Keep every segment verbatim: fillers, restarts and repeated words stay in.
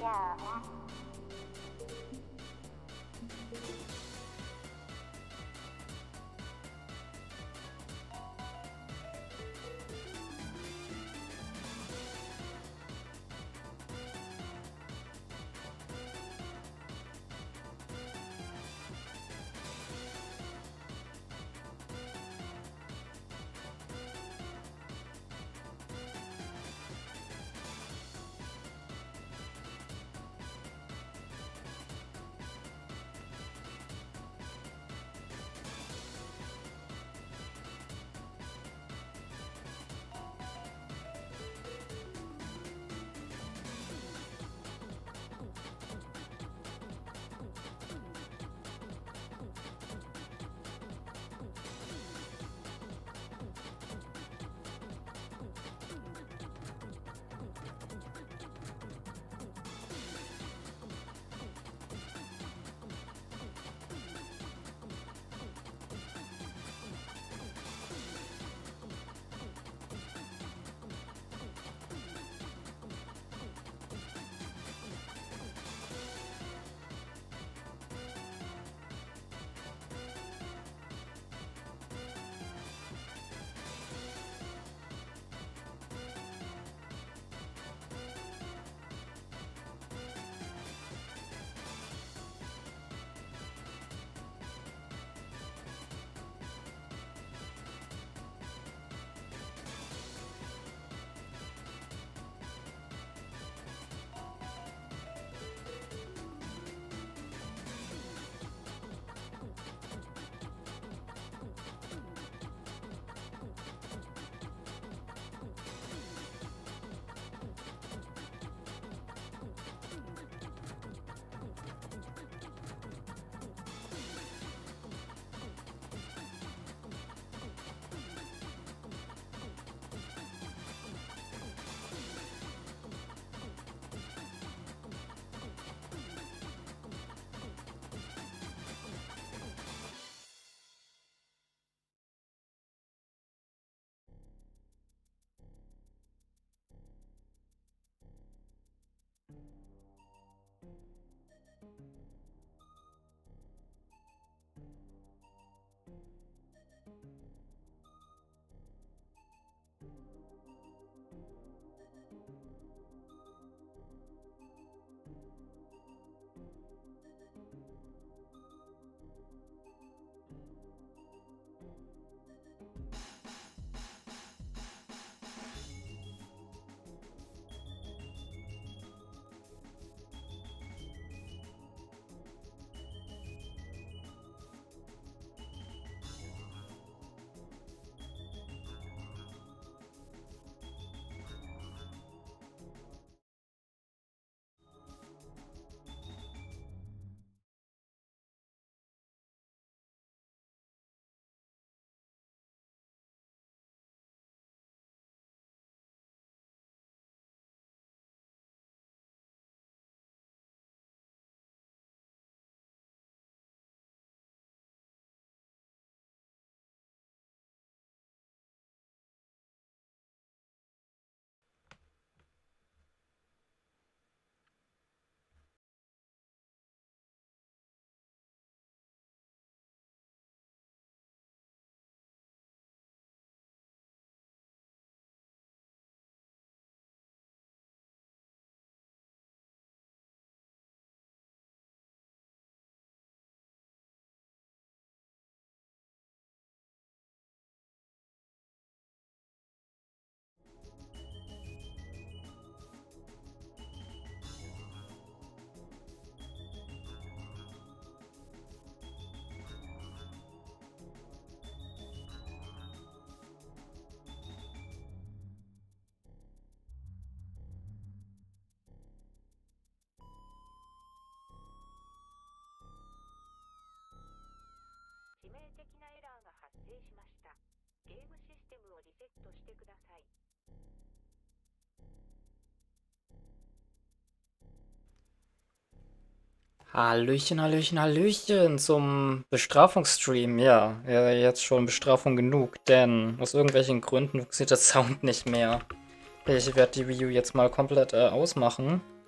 Hallöchen, Hallöchen, Hallöchen zum Bestrafungsstream. Ja, ja, jetzt schon Bestrafung genug, denn aus irgendwelchen Gründen funktioniert der Sound nicht mehr. Ich werde die Wii U jetzt mal komplett äh, ausmachen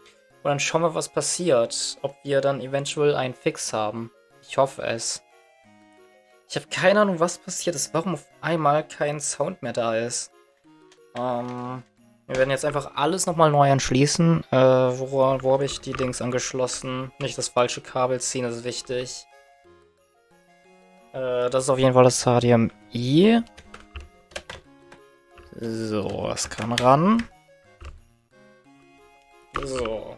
Und dann schauen wir, was passiert. Ob wir dann eventuell einen Fix haben. Ich hoffe es. Ich habe keine Ahnung, was passiert ist. Warum auf einmal kein Sound mehr da ist. Ähm, wir werden jetzt einfach alles nochmal neu anschließen. Äh, wo, wo habe ich die Dings angeschlossen? Nicht das falsche Kabel ziehen, das ist wichtig. Äh, das ist auf jeden Fall das H D M I. So, das kann ran. So.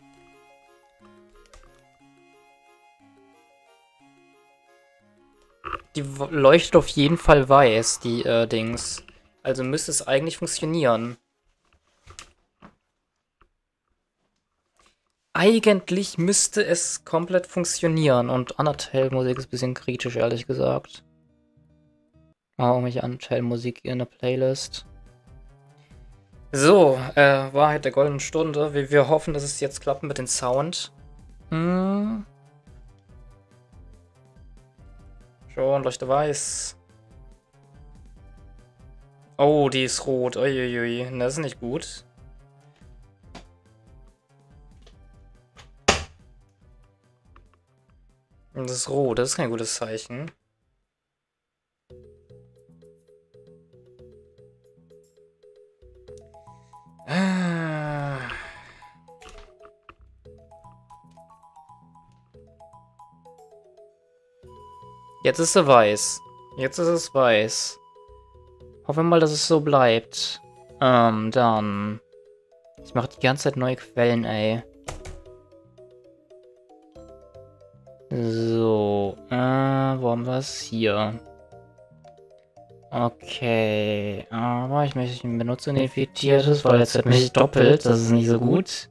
Die leuchtet auf jeden Fall weiß, die äh, Dings. Also müsste es eigentlich funktionieren. Eigentlich müsste es komplett funktionieren. Und Undertale-Musik ist ein bisschen kritisch, ehrlich gesagt. Oh, irgendwelche Undertale-Musik in der Playlist. So, äh, Wahrheit der goldenen Stunde. Wir, wir hoffen, dass es jetzt klappt mit dem Sound. Hm. Schon, Leuchte weiß. Oh, die ist rot. Uiuiui. Das ist nicht gut. Das ist rot, das ist kein gutes Zeichen. Jetzt ist sie weiß. Jetzt ist es weiß. Hoffen wir mal, dass es so bleibt. Ähm, dann... Ich mache die ganze Zeit neue Quellen, ey. So, äh, wo haben wir es? Hier. Okay, aber ich möchte einen Benutzer identifiziertes, weil jetzt hat mich doppelt, das ist nicht so gut.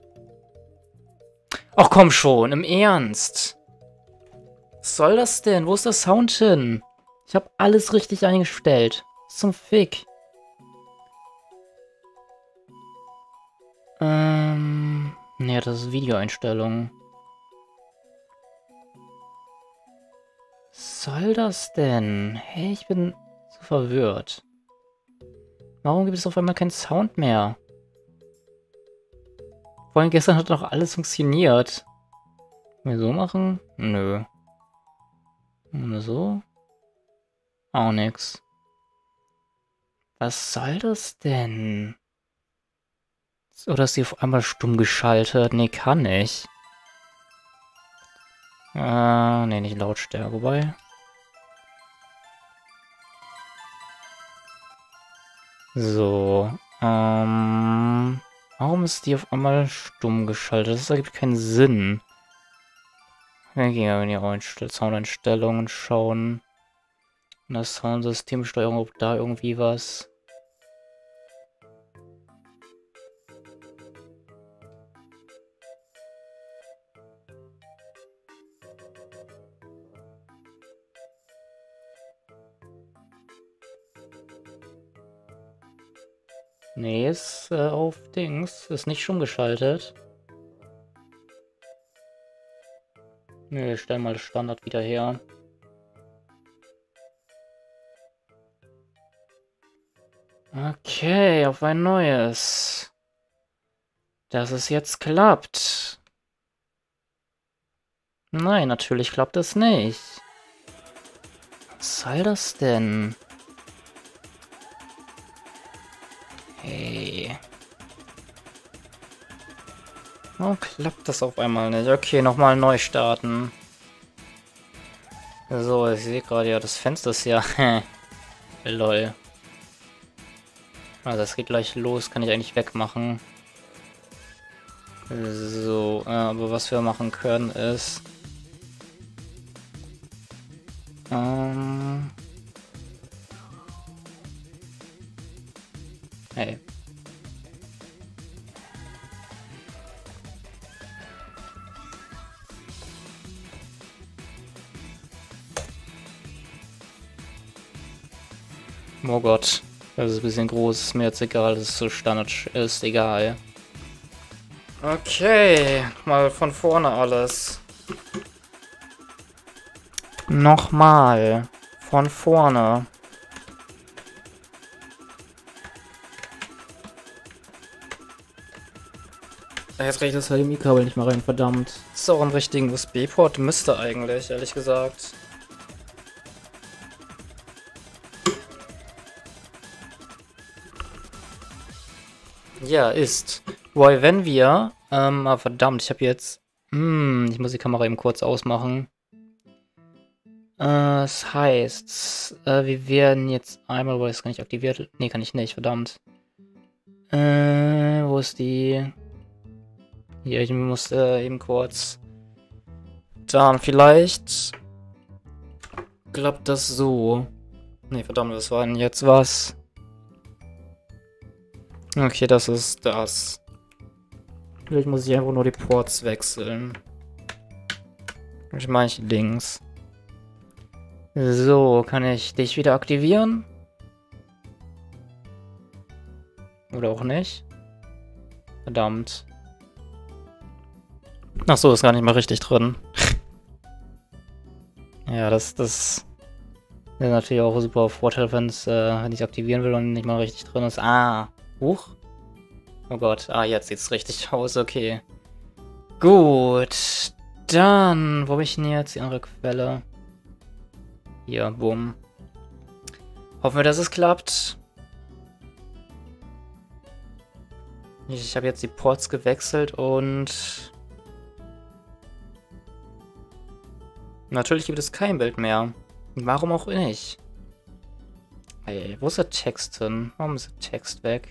Ach komm schon, im Ernst. Was soll das denn? Wo ist der Sound hin? Ich habe alles richtig eingestellt. Was zum Fick? Ähm, ne, das ist Videoeinstellungen. Was soll das denn? Hey, ich bin so verwirrt. Warum gibt es auf einmal keinen Sound mehr? Vorhin gestern hat doch alles funktioniert. Können wir so machen? Nö. Und so? Auch nix. Was soll das denn? Oder ist sie auf einmal stumm geschaltet? Nee, kann nicht. Äh, nee, nicht Lautstärke, wobei. So, ähm... warum ist die auf einmal stumm geschaltet? Das ergibt keinen Sinn. Wir gehen ja in die Soundeinstellungen schauen. In der Soundsystemsteuerung, ob da irgendwie was... Nee, ist äh, auf Dings. Ist nicht schon geschaltet. Nee, stell mal Standard wieder her. Okay, auf ein neues. Dass es jetzt klappt. Nein, natürlich klappt es nicht. Was soll das denn? Hey. Warum klappt das auf einmal nicht? Okay, nochmal neu starten. So, ich sehe gerade ja, das Fenster ist ja... Lol. Also das geht gleich los, kann ich eigentlich wegmachen. So, äh, aber was wir machen können ist... Ähm... Hey. Oh Gott. Das ist ein bisschen groß, ist mir jetzt egal, das ist so Standard, ist egal. Okay, mal von vorne alles. Nochmal. Von vorne. Jetzt krieg ich das H D M I-Kabel nicht mehr rein, verdammt. Das ist auch ein richtigen U S B-Port, müsste eigentlich, ehrlich gesagt. Ja, ist. Wobei, wenn wir, ähm, ah, verdammt, ich habe jetzt, hm, ich muss die Kamera eben kurz ausmachen. Äh, das heißt, äh, wir werden jetzt einmal, wo das kann ich aktiviert, nee, kann ich nicht, verdammt. Äh, wo ist die? Hier, ich muss äh, eben kurz. Dann vielleicht klappt das so. Nee, verdammt, was war denn jetzt was? Okay, das ist das. Vielleicht muss ich einfach nur die Ports wechseln. Ich meine links. So, kann ich dich wieder aktivieren? Oder auch nicht? Verdammt. Ach so, ist gar nicht mal richtig drin. Ja, das, das ist natürlich auch ein super Vorteil, wenn's, äh, wenn ich es aktivieren will und nicht mal richtig drin ist. Ah, huch. Oh Gott, ah, jetzt sieht's richtig aus, okay. Gut, dann, wo habe ich denn jetzt die andere Quelle? Hier, bumm. Hoffen wir, dass es klappt. Ich habe jetzt die Ports gewechselt und... Natürlich gibt es kein Bild mehr. Warum auch nicht? Hey, wo ist der Text hin? Warum ist der Text weg?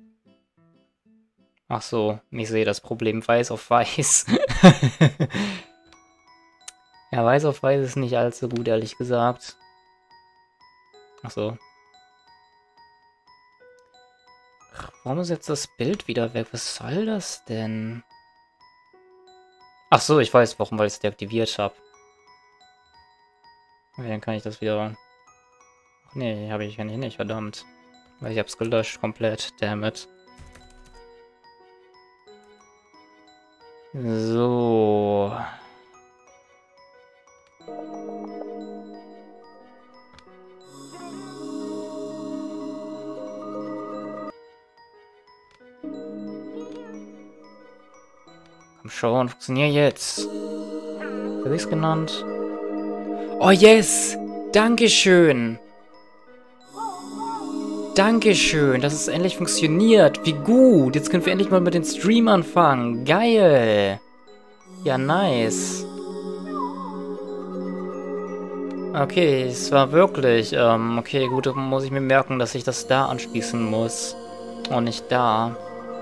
Ach so, ich sehe das Problem weiß auf weiß. Ja, weiß auf weiß ist nicht allzu gut, ehrlich gesagt. Ach so. Warum ist jetzt das Bild wieder weg? Was soll das denn? Ach so, ich weiß warum, weil ich es deaktiviert habe. Dann kann ich das wieder... Ach nee, habe ich ja nicht, verdammt. Weil ich hab's gelöscht komplett, dammit. So. Komm schon, funktioniert jetzt. Habe ich's genannt? Oh yes! Dankeschön! Dankeschön, dass es endlich funktioniert. Wie gut. Jetzt können wir endlich mal mit den Stream anfangen. Geil. Ja, nice. Okay, es war wirklich, ähm, okay, gut, dann muss ich mir merken, dass ich das da anschließen muss. Und nicht da.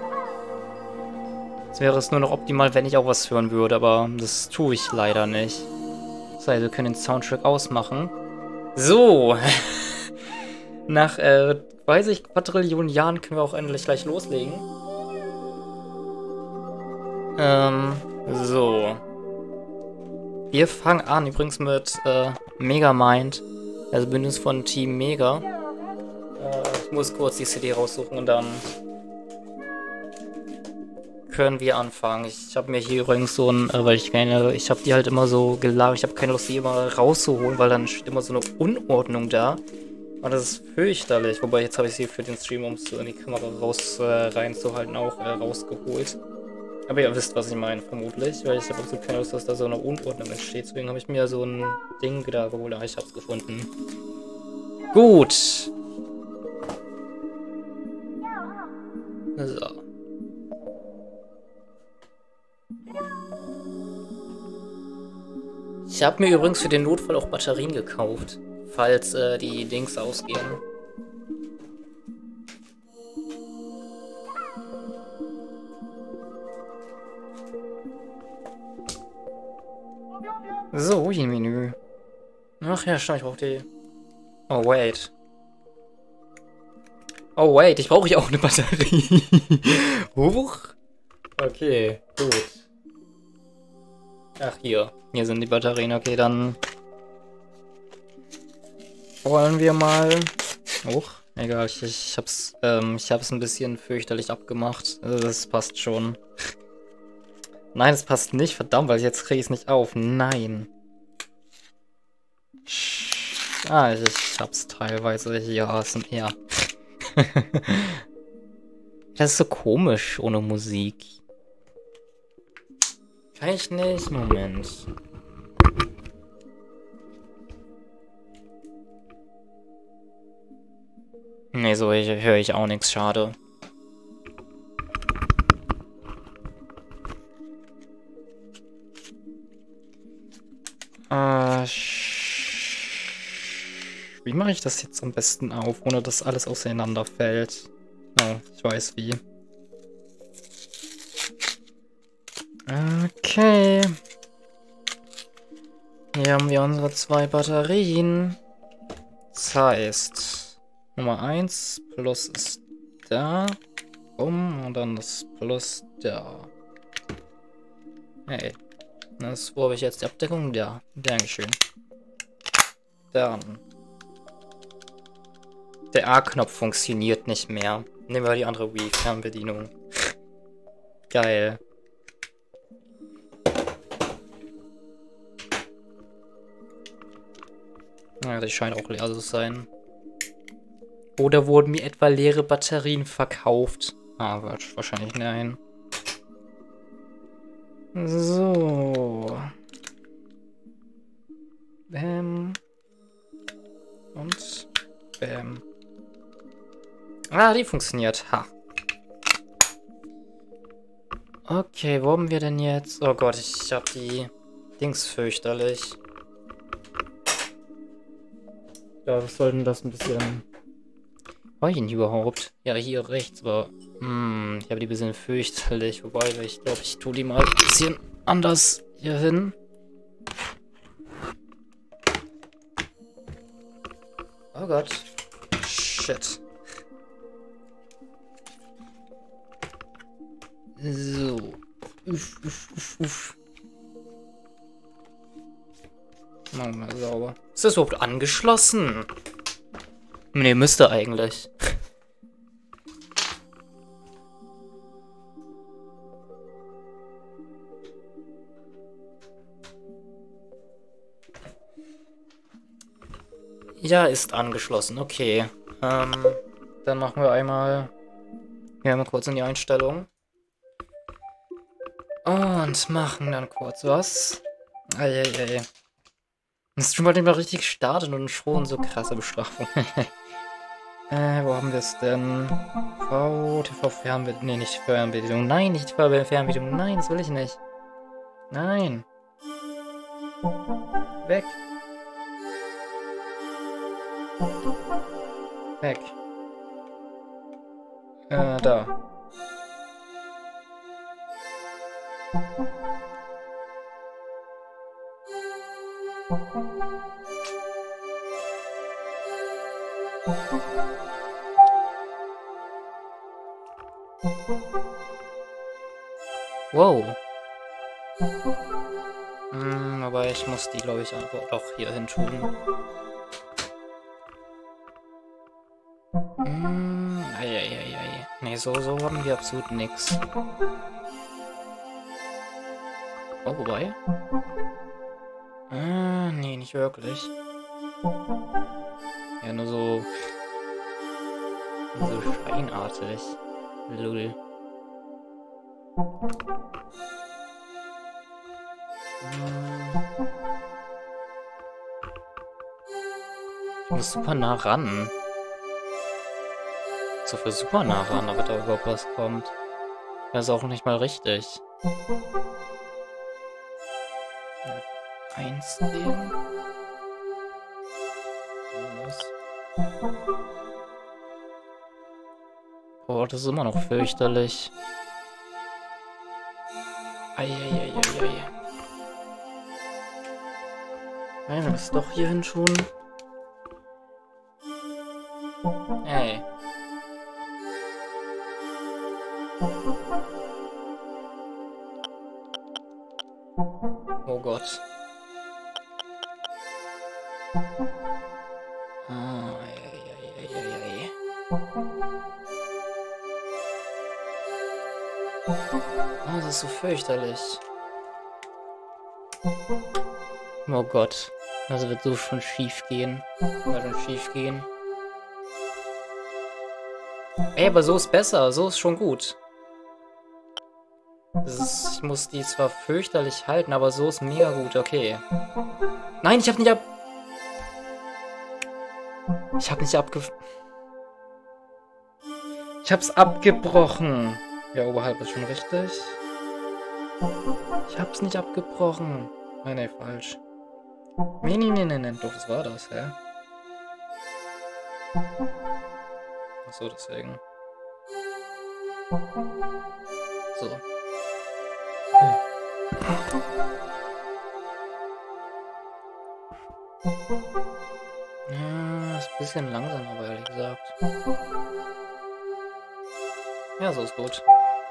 Jetzt wäre es nur noch optimal, wenn ich auch was hören würde, aber das tue ich leider nicht. Das heißt, wir können den Soundtrack ausmachen. So. Nach, äh, weiß ich, Quadrillionen Jahren können wir auch endlich gleich loslegen. Ähm, so. Wir fangen an übrigens mit, äh, Megamind. Also Bündnis von Team Mega. Äh, ich muss kurz die C D raussuchen und dann können wir anfangen. Ich habe mir hier übrigens so ein, äh, weil ich keine, ich habe die halt immer so gelagert. Ich habe keine Lust, die immer rauszuholen, weil dann steht immer so eine Unordnung da. Und das ist fürchterlich. Wobei, jetzt habe ich sie für den Stream, um es in die Kamera raus äh, reinzuhalten, auch äh, rausgeholt. Aber ihr wisst, was ich meine, vermutlich. Weil ich habe absolut keine Lust, dass da so eine Unordnung entsteht. Deswegen habe ich mir so ein Ding da geholt. Ah, ich habe es gefunden. Gut. So. Ich habe mir übrigens für den Notfall auch Batterien gekauft. Falls äh, die Dings ausgehen. So, hier Menü. Ach ja, stimmt, ich brauche die... Oh, wait. Oh, wait, ich brauche ja auch eine Batterie. Huch. Okay, gut. Ach, hier. Hier sind die Batterien. Okay, dann... wollen wir mal... Huch. Egal, ich, ich hab's, ähm, ich hab's ein bisschen fürchterlich abgemacht. Also das passt schon. Nein, es passt nicht. Verdammt, weil jetzt kriege ich es nicht auf. Nein. Ah, ich, ich hab's teilweise. Ja, es sind eher. Das ist so komisch ohne Musik. Kann ich nicht? Moment. Ne, so höre ich auch nichts. Schade. Äh, wie mache ich das jetzt am besten auf, ohne dass alles auseinanderfällt? Oh, ich weiß wie. Okay. Hier haben wir unsere zwei Batterien. Das heißt, Nummer eins plus ist da. Um, und dann das Plus da. Hey. Das, wo habe ich jetzt die Abdeckung? Da. Dankeschön. Dann. Der A-Knopf funktioniert nicht mehr. Nehmen wir die andere Wii-Fernbedienung. Geil. Ja, die scheint auch leer zu sein. Oder wurden mir etwa leere Batterien verkauft? Ah, wahrscheinlich nein. So. Bam. Und bam. Ah, die funktioniert. Ha. Okay, wo haben wir denn jetzt? Oh Gott, ich hab die Dings fürchterlich. Ja, was soll denn das ein bisschen... War ich denn überhaupt? Ja, hier rechts, aber... Hm, ich habe die ein bisschen fürchterlich. Wobei, ich glaube, ich tue die mal ein bisschen anders hier hin. Oh Gott. Shit. So. Uff, uff, uff, uff. Machen wir mal sauber. Ist das überhaupt angeschlossen? Ne, müsste eigentlich. Ja, ist angeschlossen. Okay. Ähm, dann machen wir einmal... Hier mal kurz in die Einstellung. Und machen dann kurz was. Eieiei. Das Stream wollte nicht mal richtig starten und schon so krasse Bestrafung. äh, wo haben wir es denn? V, T V-Fernbedienung. Nee, nicht Fernbedienung. Nein, nicht T V-Fernbedienung. Nein, das will ich nicht. Nein. Weg. Weg. Äh, da. Wow. Hm, aber ich muss die, glaube ich, einfach doch hier hin tun. Hm, eieiei. Nee, so, so haben wir absolut nichts. Oh, wobei? Ah, nee, nicht wirklich. Ja, nur so... so scheinartig. Lul. Ich muss super nah ran. So für super nah ran, damit da überhaupt was kommt. Das ist auch nicht mal richtig. Eins nehmen. Oh, das ist immer noch fürchterlich. Eieieiei. Nein, wir müssen doch hier hin tun. Ey. Oh Gott. Ah, eieieiei. Oh, das ist so fürchterlich. Oh Gott. Das wird so schon schief gehen. Wird schon schief gehen. Ey, aber so ist besser. So ist schon gut. Das ist, ich muss die zwar fürchterlich halten, aber so ist mega gut. Okay. Nein, ich hab nicht ab... Ich hab nicht abge... Ich hab's abgebrochen. Ja, oberhalb ist schon richtig. Ich hab's nicht abgebrochen. Nein, nein, falsch. Nee, nee, nee, nee, nee. Doch, das war das, hä? Achso, deswegen. So. Hm. Ja, ist ein bisschen langsam, aber ehrlich gesagt. Ja, so ist gut.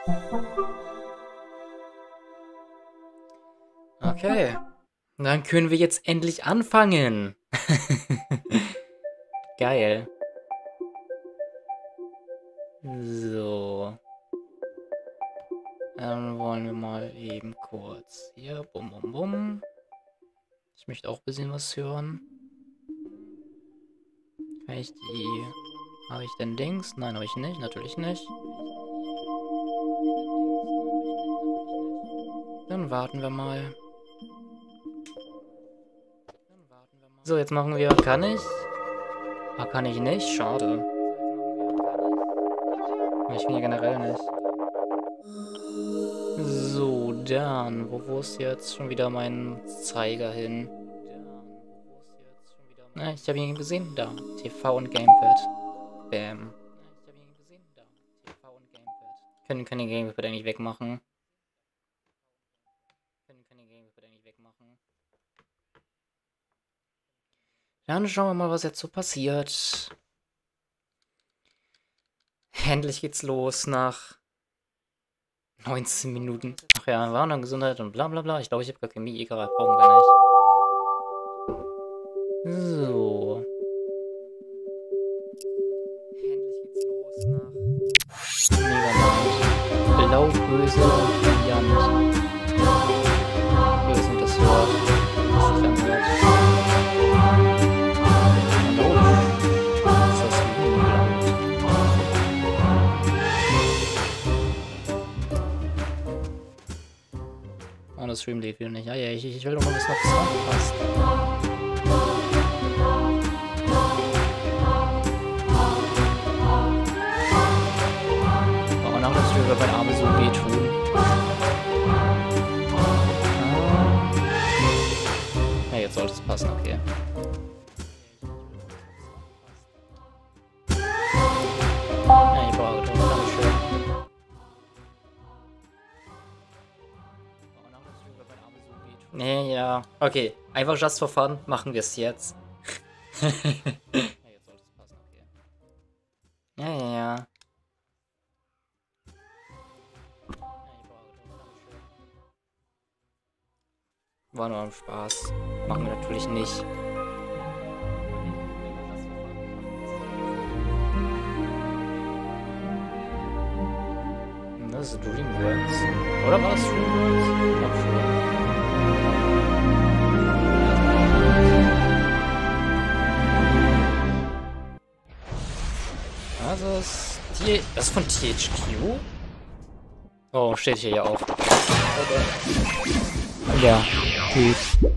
Okay. Dann können wir jetzt endlich anfangen. Geil. So. Dann wollen wir mal eben kurz hier. Bum, bum, bum. Ich möchte auch ein bisschen was hören. Kann ich die... Habe ich denn Dings? Nein, habe ich nicht. Natürlich nicht. Dann warten wir mal. So, jetzt machen wir... Kann ich? Ah, kann ich nicht? Schade. Ich bin ja generell nicht. So, dann. Wo, wo ist jetzt schon wieder mein Zeiger hin? Na, ich habe ihn gesehen. Da. T V und Gamepad. Bam. Können, können die Gamepad eigentlich wegmachen? Können, können die Gamepad eigentlich wegmachen? Dann schauen wir mal, was jetzt so passiert. Endlich geht's los nach neunzehn Minuten. Ach ja, war noch Gesundheit und bla bla bla. Ich glaube, ich habe gar Chemie, egal, brauchen wir nicht. So. Endlich geht's los nach Megamind. Blau-böse Variant. Ich weiß nicht, das Wort. Das sich anhört. Hallo. Ist das Wien? Oh, das Stream lädt wieder nicht. Ja, ja, ich, ich will doch mal wissen, ob das Sound passt. Oh, nach das Stream wird mein Arme so wehtun. Ah. Ja, jetzt sollte es passen, okay. Ja, ich brauche doch. Dankeschön. Nee, ja. Okay, einfach just for fun machen wir es jetzt. Ja, jetzt sollte es passen, okay. Ja, ja, ja. War nur ein Spaß. Machen wir natürlich nicht. Das ist Dreamworks. Oder war das Dreamworks? Ich glaub schon. Also ist die, das ist von T H Q? Oh, steht hier ja auch. Okay. Ja, gut.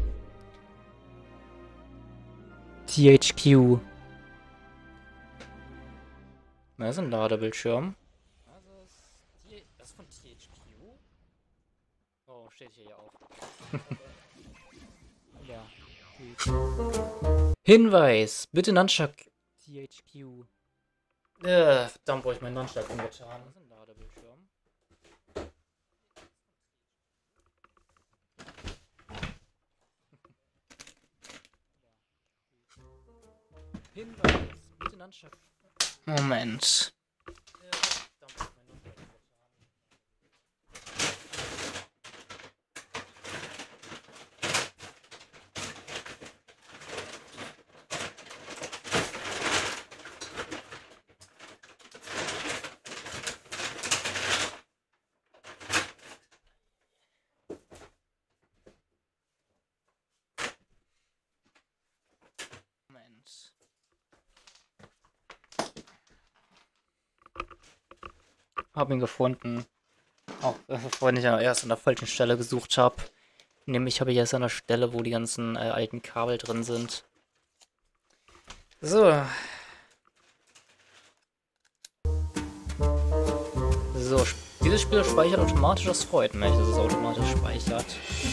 T H Q. Da ist ein Ladebildschirm. Also ist die, das ist von T H Q? Oh, steht hier ja auch. Ja, gut. Hinweis! Bitte Nunchuck. T H Q. Äh, verdammt, wo ich meinen Nunchuck hingetan. Das ist ein Ladebildschirm. Hinweis, bitte Nunchuck. Moment. Moment. Hab ihn gefunden. Auch äh, vorhin ich ja erst an der falschen Stelle gesucht habe. Nämlich habe ich erst an der Stelle, wo die ganzen äh, alten Kabel drin sind. So. So, dieses Spiel speichert automatisch, das freut mich, dass es automatisch speichert.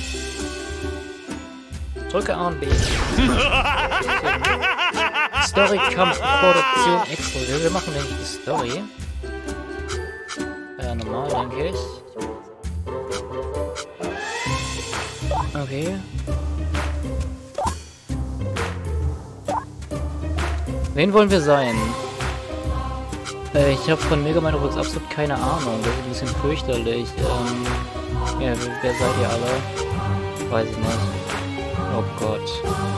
Drücke A und B. Story, Kampf, Produktion, Expo. Wir machen nämlich die Story. Ja, normal, denke ich. Okay. Wen wollen wir sein? Äh, ich habe von Mega Man übrigens absolut keine Ahnung. Das ist ein bisschen fürchterlich. Ähm, ja, wer seid ihr alle? Weiß ich nicht. Oh Gott.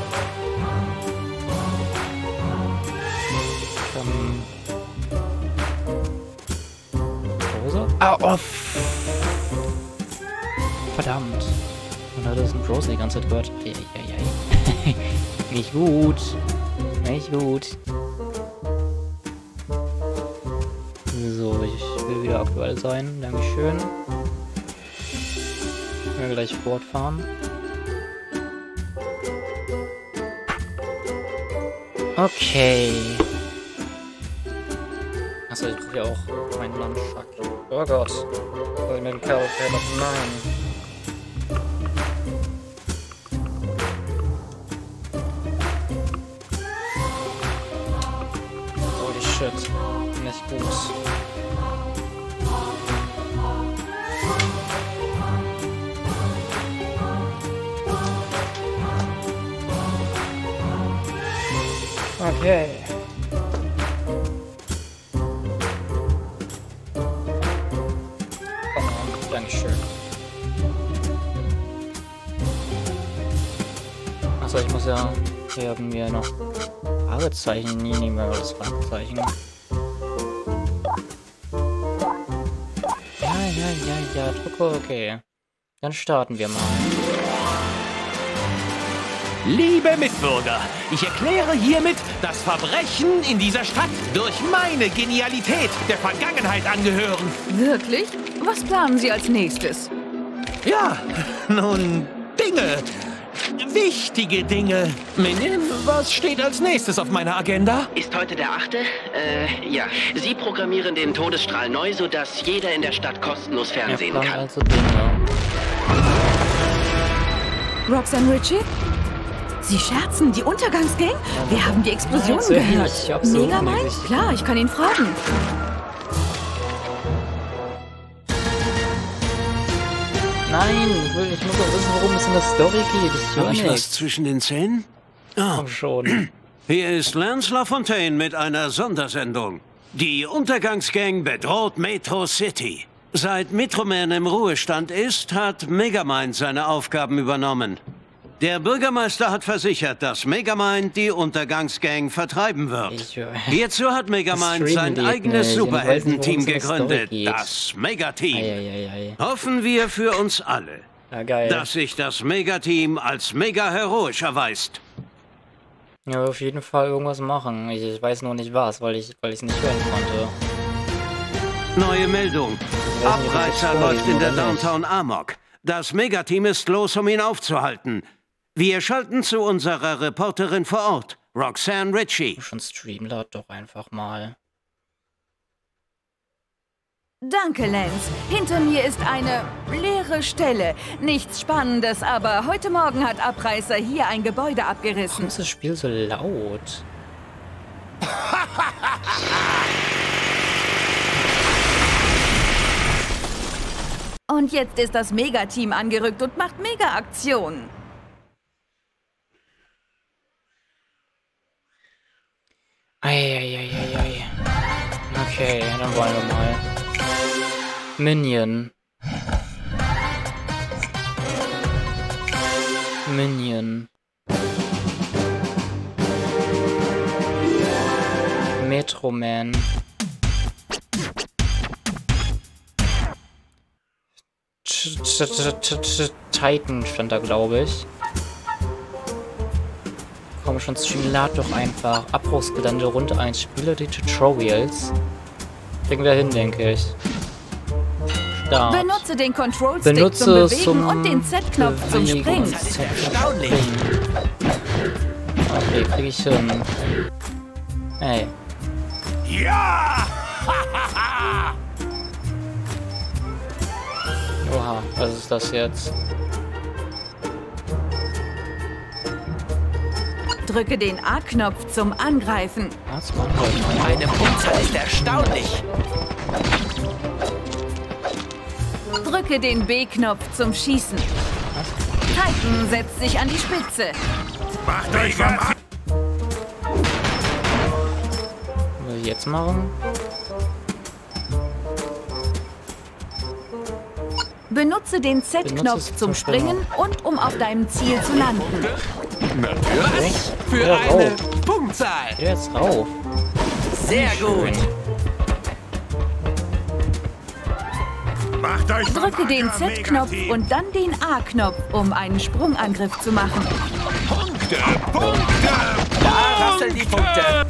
Ähm. Rosa? Ah, oh. Verdammt. Und hat das ein Rosa die ganze Zeit gehört. Eieiei. Nicht gut. Nicht gut. So, ich will wieder aktuell sein. Dankeschön. Ich will gleich fortfahren. Okay. Achso, ich brauche ja auch meinen Nunchuck. Oh Gott. Soll ich mir den Kerl auf? Nein. Holy shit. Nicht gut. Okay. Oh, Dankeschön. Achso, ich muss ja... Hier haben wir noch Fragezeichen. Nie nehmen wir das Fragezeichen. Ja, ja, ja, ja. Drücke, okay. Dann starten wir mal. Liebe Mitbürger, ich erkläre hiermit das Verbrechen in dieser Stadt durch meine Genialität der Vergangenheit angehören. Wirklich? Was planen Sie als nächstes? Ja, nun, Dinge. Wichtige Dinge. Minion, was steht als nächstes auf meiner Agenda? Ist heute der achte? Äh, ja. Sie programmieren den Todesstrahl neu, sodass jeder in der Stadt kostenlos fernsehen Ja, kann. also Dinge. Roxanne Ritchie? Sie scherzen, die Untergangsgang? Wir haben die Explosionen Ja, gehört. ich hab's so Mega Man? nicht. Klar, ich kann ihn fragen. Nein, ich, will, ich muss doch wissen, worum es in der Story geht. Ich höre Hab ich was nichts. zwischen den Zähnen? Ah, Komm schon. hier ist Lance LaFontaine mit einer Sondersendung. Die Untergangsgang bedroht Metro City. Seit Metroman im Ruhestand ist, hat Megamind seine Aufgaben übernommen. Der Bürgermeister hat versichert, dass Megamind die Untergangsgang vertreiben wird. Ich höre. Hierzu hat Megamind Das sein Streamen geht eigenes nicht. Ich weiß nicht, Superhelden-Team worum es in der Story gegründet, geht. das Megateam. Eieiei. Hoffen wir für uns alle, Ja, geil. dass sich das Megateam als mega heroisch erweist. Ja, auf jeden Fall irgendwas machen. Ich, ich weiß nur nicht was, weil ich weil ich es nicht hören konnte. Neue Meldung. weiß nicht, ob ich Abreißer das läuft in der vorlesen oder nicht. Downtown Amok. Das Megateam ist los, um ihn aufzuhalten. Wir schalten zu unserer Reporterin vor Ort, Roxanne Ritchie. Schon Stream, lad doch einfach mal. Danke, Lance. Hinter mir ist eine leere Stelle. Nichts Spannendes, aber heute Morgen hat Abreißer hier ein Gebäude Warum abgerissen. ist das Spiel so laut? Und jetzt ist das Megateam angerückt und macht Mega-Aktionen. Eieieiei. Okay, dann wollen wir mal. Minion. Minion. Metroman. Titan stand da, glaube ich. Komm schon, Stream, lad doch einfach. Abbruchsgelände, Runde eins. Spiele die Tutorials. Kriegen wir hin, denke ich. Start. Benutze den Control-Stick Benutze zum Bewegen zum und den Z-Knopf zum Bewegen. Springen. Das ist erstaunlich. Okay, krieg ich hin. Hey. Ja! Oha, was ist das jetzt? Drücke den A-Knopf zum Angreifen. Was machen wir? Eine Punktzahl ist erstaunlich. Drücke den B-Knopf zum Schießen. Titan setzt sich an die Spitze. Macht euch vom A Was will ich jetzt machen? Benutze den Benutze Z-Knopf es zum zum Springen und um auf deinem Ziel zu landen. Natürlich. Für Ja, eine rauf. Punktzahl. Geh jetzt rauf. Sehr gut. Macht euch vom Drücke den Acker, Z-Knopf Megateam. und dann den A-Knopf, um einen Sprungangriff zu machen. Punkte, Punkte. Da rasseln die Punkte.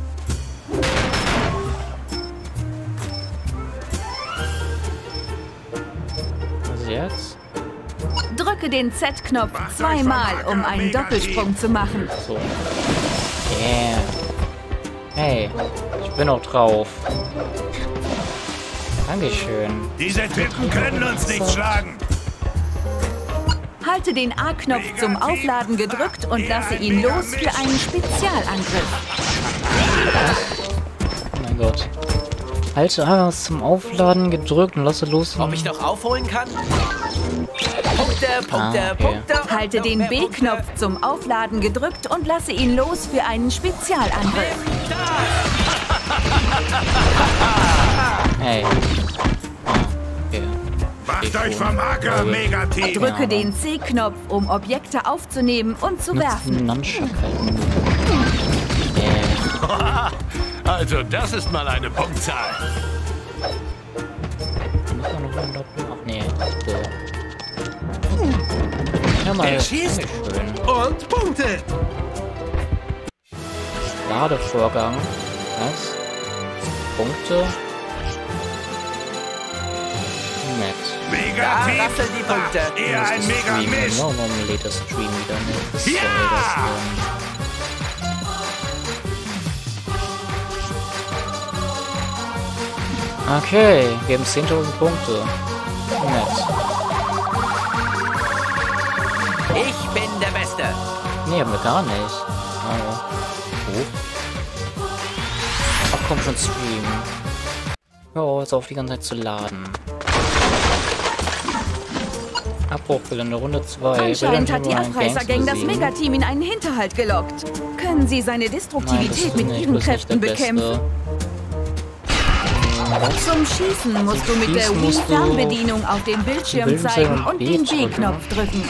Was jetzt? Drücke den Z-Knopf zweimal, um einen Doppelsprung zu machen. So. Yeah. Hey, ich bin auch drauf. Dankeschön. Diese Typen können uns nicht schlagen. Halte den A-Knopf zum Aufladen gedrückt und lasse ihn los für einen Spezialangriff. Oh mein Gott. Halte A zum Aufladen gedrückt und lasse los. Ob ich noch aufholen kann? Punkte, Punkte, Ah, okay. Punkte. Halte den B-Knopf zum Aufladen gedrückt und lasse ihn los für einen Spezialangriff. Hey. Ah, okay. Macht euch vom Acker, Megateam. Drücke den C-Knopf, um Objekte aufzunehmen und zu werfen. Nunchuck halten. Yeah. Also, das ist mal eine Punktzahl. Muss man noch mal doppeln? Ach nee. So. Ja, mal. Er schießt. Schön. Und Punkte. Ladevorgang. Was? Punkte. Nett. Da Megateam. rasseln die Punkte. Macht eher ein Stream. Mega-Mist. No, warum lädt das Stream wieder nicht? Was soll Ja! das denn? Okay, wir haben zehntausend Punkte. Nett. Ich bin der Beste. Nee, haben wir gar nicht. Oh. Oh. Ach komm schon, Stream. Oh, jetzt auf die ganze Zeit zu laden. Abbruchgelände, Runde zwei. Anscheinend hat die Abreißergang das Megateam in einen Hinterhalt gelockt. Können sie seine Destruktivität mit ihren Kräften bekämpfen? Zum Schießen musst du mit der Schießen musst du Wii-Fernbedienung auf den Bildschirm Bildschirm zeigen und B den drücken. B-Knopf drücken.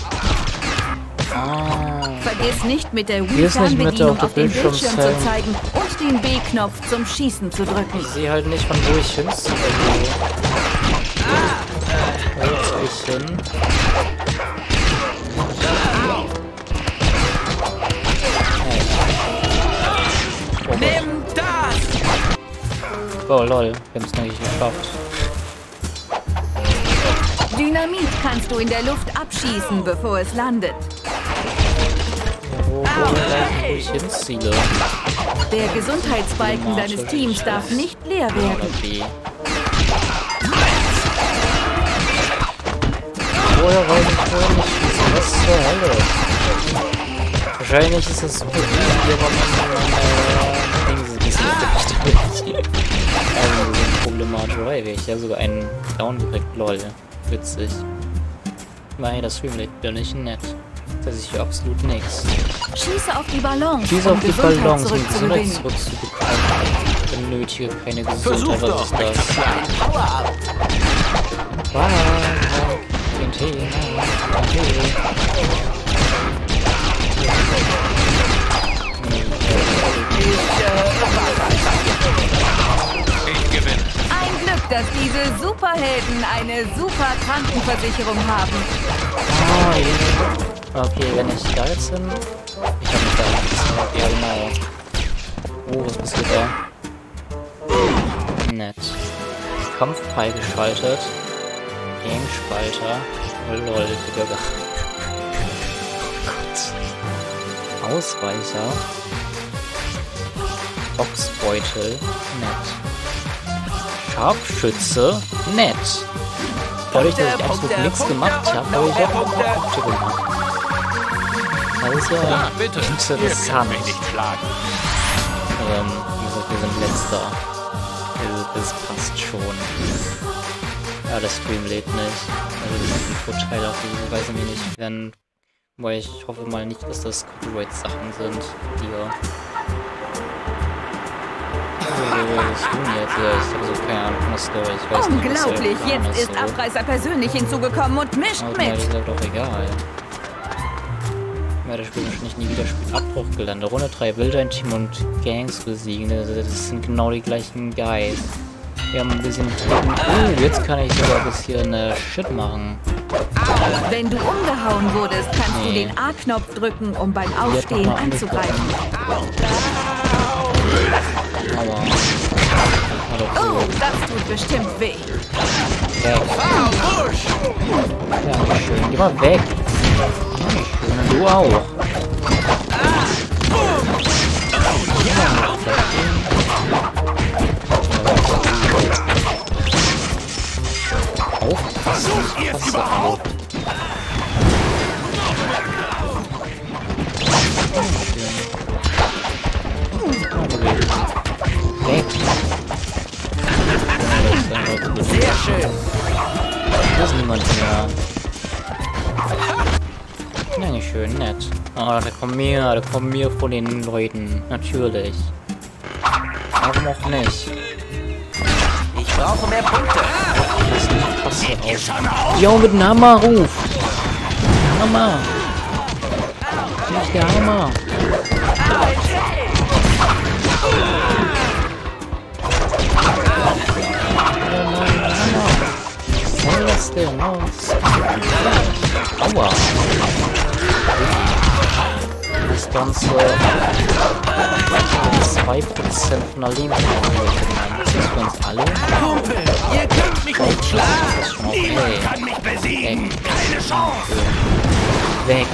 Ah, Vergiss nicht mit der Vergiss nicht, mit der Wii-Fernbedienung auf auf den der Bildschirm zu Bildschirm zeigen und den B-Knopf zum Schießen zu drücken. ich sehe halt nicht, von wo ich hinziehe. Wo ziehe ich hin? Hey. Oh Gott. Nimm das. Oh lol, wir haben es nicht geschafft. Dynamit kannst du in der Luft abschießen, bevor es landet. Wo, wo, wo ich hinziehe? Der Gesundheitsbalken deines Teams darf nicht leer Oder werden. wie? Woher weiß ich wohl nicht schießen? Was zur Hölle? Wahrscheinlich ist das super easy, aber man äh, Dinge sind nicht so also, problematisch. Weil wäre ich ja sogar einen Down gekriegt. Lol. Witzig. Weil das Stream lädt wieder nicht nett. Das ist hier absolut nichts. Schieße auf die Ballons, Schieße um auf die Gesundheit Ballons, um zurückzugewinnen. Gesundheit zurückzubekommen. Ich benötige keine Versuch Gesundheit. doch. Was ist das? Kleinen Power-Up. Wow, T N T, T N T. Ich gewinne. Ein Glück, dass diese Superhelden eine super Krankenversicherung haben. Ah, ja. Okay, wenn ich da jetzt hin... Ich hab mich da jetzt... Ja, genau. Oh, was passiert da? Nett. Kampf freigeschaltet. Gangspalter. Oh lol, Bürger. Oh Gott. Ausweicher. Boxbeutel. Nett. Scharfschütze. Nett. Dadurch, dass ich absolut nichts gemacht habe, habe ich auch noch Punkte gemacht. Das ist ja Na, bitte. interessant. Mich nicht schlagen. Ähm, wie gesagt, wir sind letzter. Das passt schon. Ja, der Stream lädt nicht. Also das ist ein Vorteil auf diese Weise mir nicht werden. Weil ich hoffe mal nicht, dass das Copyright-Sachen sind. Hier. Was tun jetzt? Ja, ich habe so keine Ahnung von der Story. Ich weiß nicht, was Unglaublich, der Plan jetzt ist so. Abreißer persönlich hinzugekommen und mischt Aber mit. das ist ja doch egal. Ja, das Spiel wahrscheinlich nie wieder spielt. Abbruchgelände. Runde drei Bilder, ein Team und Gangs besiegen. Das sind genau die gleichen Guys. Wir haben ein bisschen... Oh, jetzt kann ich sogar ein bisschen äh, Shit machen. Wenn du umgehauen wurdest, kannst Nee. du den A-Knopf drücken, um beim noch Aufstehen mal anzugreifen. Aua. Oh, das tut bestimmt weh. Weg. Ja, nicht schön. Geh mal weg. Ja, nicht schön. Du auch. Aufpassen. Passe auf. Weg. Sehr schön. Da ist niemand mehr. Ja, nicht schön, nett. Ah, da kommen mehr, da kommen mehr von den Leuten. Natürlich. Warum auch nicht? Ich brauche mehr Punkte. Pass auf. Jo, mit dem Hammer, ruf. Hammer. Nicht der Hammer. Was soll das denn? Aua. Das Ganze zwei Prozent von der Lebensmittel genommen. Das ist für uns alle. Kumpel, ihr könnt mich nicht schlagen. Das ist schon okay. Niemand kann mich besiegen. Weg. Keine Chance. Weg.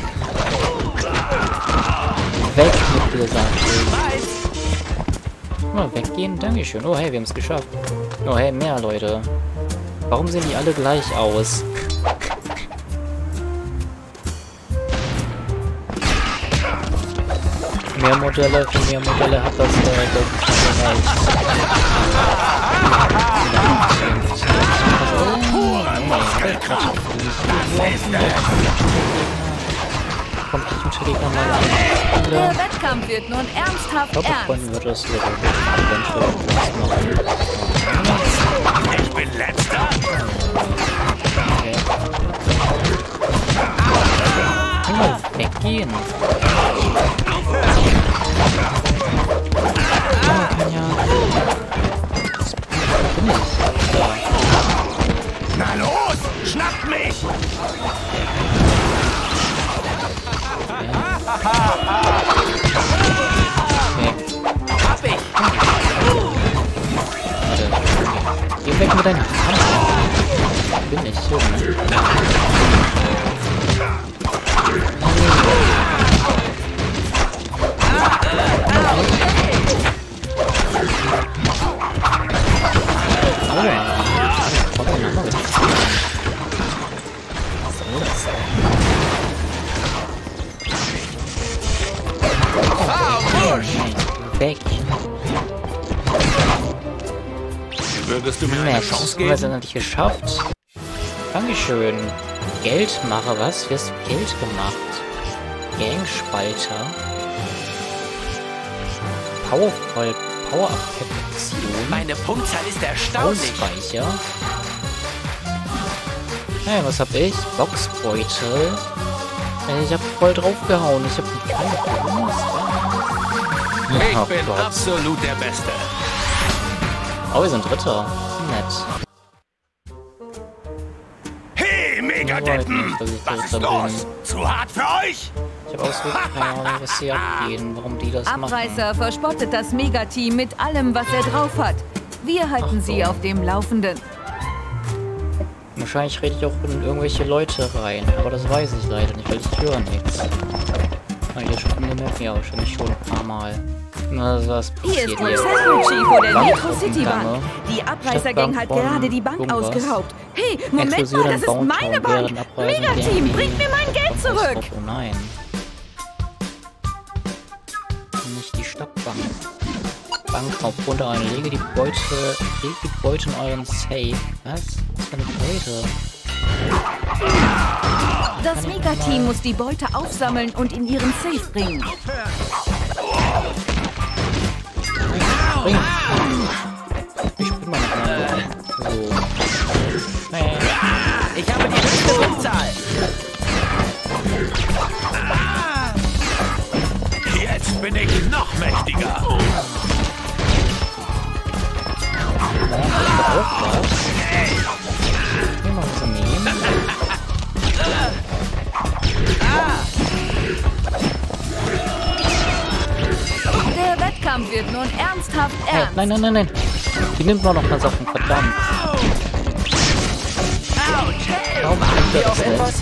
Weg mit dir, sagt ich. Mal weggehen, dankeschön. Oh hey, wir haben es geschafft. Oh hey, mehr Leute. Warum sehen die alle gleich aus? Mehr Modelle, für mehr Modelle hat das äh, Kommt nicht unter die Kamera. Der Wettkampf wird nun ernsthaft ernst. Doppelfreunden wird das eventuell machen. Ich bin letzter. Okay. Kann mal weggehen. Ja, kann ja. Was bin ich? Da. Na los, schnappt mich. Okay. Hab ich. Warte. Geh weg mit deiner Hand. Bin ich hier. Weg. Würdest du mir eine Nett. Chance Haben wir es geben? endlich geschafft? Dankeschön. Geldmacher, was? Wie hast du Geld gemacht? Gangspalter. Powervoll. Power-Up-Perfektion. Meine Punktzahl ist erstaunlich. Ausweicher. Hey, was hab ich? Boxbeutel. Ey, ich hab voll draufgehauen. Ich hab keine Bonus. Ich Oh bin Gott. absolut der Beste. Oh, wir sind Dritter. Nett. Hey, Megadeppen. Ich weiß nicht, dass ich Was ist Dritter los? bin. Zu hart für euch? Ich hab auch wirklich keine Ahnung, was hier abgeht, warum die das machen. Abreißer verspottet das Megateam mit allem, was er drauf hat. Wir halten Ach so. sie auf dem Laufenden. Wahrscheinlich rede ich auch in irgendwelche Leute rein, aber das weiß ich leider nicht, weil ich höre nichts. Ah, hier schon in der Map, ja, wahrscheinlich schon ein paar Mal. Na, was Hier ist passiert Roxanne vor der Bank Metro City Bank. Gange. Die Abreißergang hat Stadtbank gerade die Bank irgendwas. ausgeraubt. Hey, Moment Explosion mal, in das ist meine Downtown Bank. während Abreise Megateam, der bringt mir mein Geld zurück. Ausdruck. Oh nein. Nicht die Stadtbank. Bankraub runter rein. Lege die Beute, lege die Beute in euren Safe. Was? Was für eine Beute? Das Megateam muss die Beute aufsammeln und in ihren Safe bringen. Spring! Ich spring mal noch mal. So. Nee. Ich habe die höchste Punktzahl. Jetzt bin ich noch mächtiger. Hier noch was nehmen. Der Wettkampf wird nun ernsthaft Hey, ernst. nein, nein, nein, nein. Die nimmt man noch mal Sachen, verdammt. Warum kriegt er das nicht?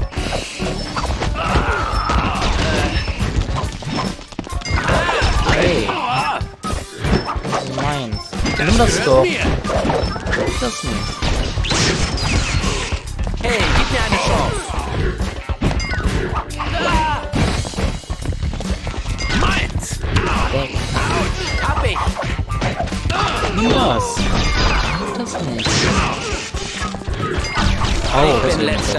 Hey. Das ist meins. Nimm das doch. Ich das nicht. Hey, gib mir eine Chance. Meins. Weg. Hab ich. Nimm das. Ich das nicht. Oh, das Ich bin ist letzter.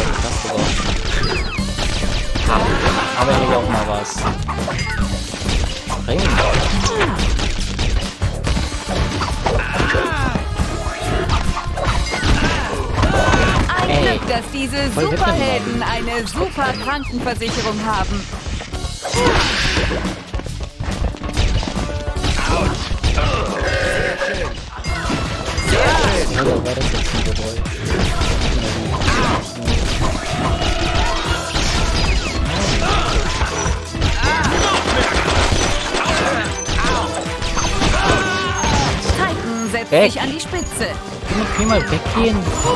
Aber ich auch mal was. Spring. Ein Ey. Glück, dass diese Voll Superhelden eine super Krankenversicherung haben. Ja, da war das jetzt ein Geräusch. Titan setzt Weg. sich an die Spitze. Können wir mal weggehen?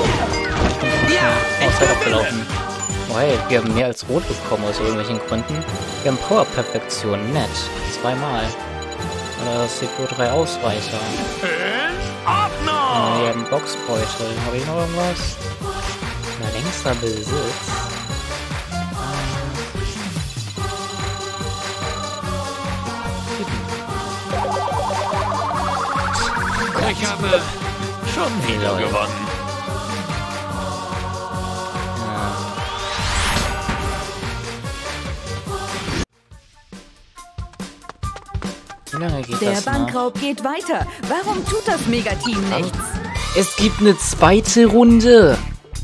Ja, Zeit abgelaufen. Oh hey, wir haben mehr als rot bekommen aus irgendwelchen Gründen. Wir haben Power-Perfektion, nett. Zweimal. Oder das C P drei Ausweicher. In Ordnung. Wir haben Boxbeutel. Habe ich noch irgendwas? Na, längster Besitz. Ich habe schon wieder Lol. gewonnen. Wie lange geht Der das noch? Bankraub geht weiter. Warum tut das Megateam nichts? Es gibt eine zweite Runde.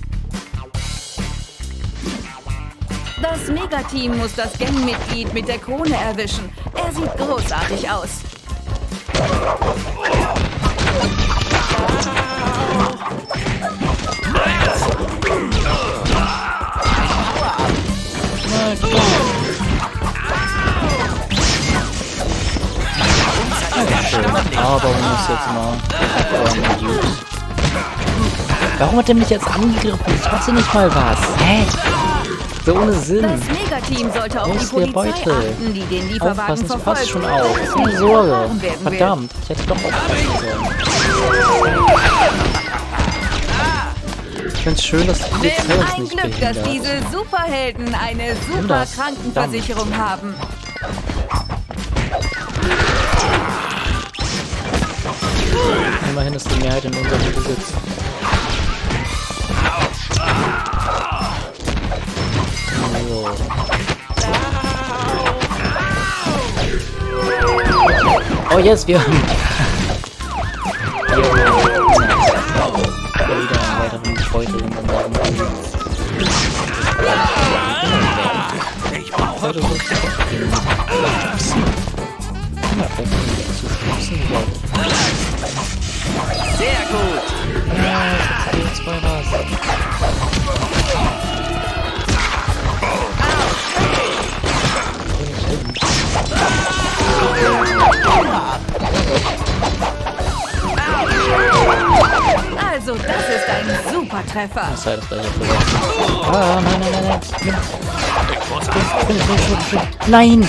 Das Megateam muss das Gangmitglied mit der Krone erwischen. Er sieht großartig aus. Na klar. Aber man muss jetzt mal. Oh, Idiot. Warum hat er mich jetzt angegriffen? Ich hatte nicht mal was. Hä? So ohne Sinn. Das Megateam sollte auf Wo die ist der Polizei Beutel? achten, die den Lieferwagen Aufpassen, es verfolgt. passt schon auf. damit Keine sie Sorge. überfahren werden will. Verdammt, ich hätte doch aufpassen sollen. Ich find's schön, dass die Polizei Nimm uns ein nicht Glück, dass behindert. diese Superhelden eine super das. Krankenversicherung haben. Immerhin ist die Mehrheit in unserem Besitz. So. Oh yes, wir haben... wir haben wieder einen weiteren Beutel in unserem Besitz. Ich brauche Heute soll es doch gehen. Ja, perfekt. Zu schubsen, glaube ich. Sehr gut. Ja, jetzt gehen zwei Rasen. Also, das ist ein super Supertreffer. Das sei das gleiche Problem. Ah, nein, nein, nein, nein. Nein!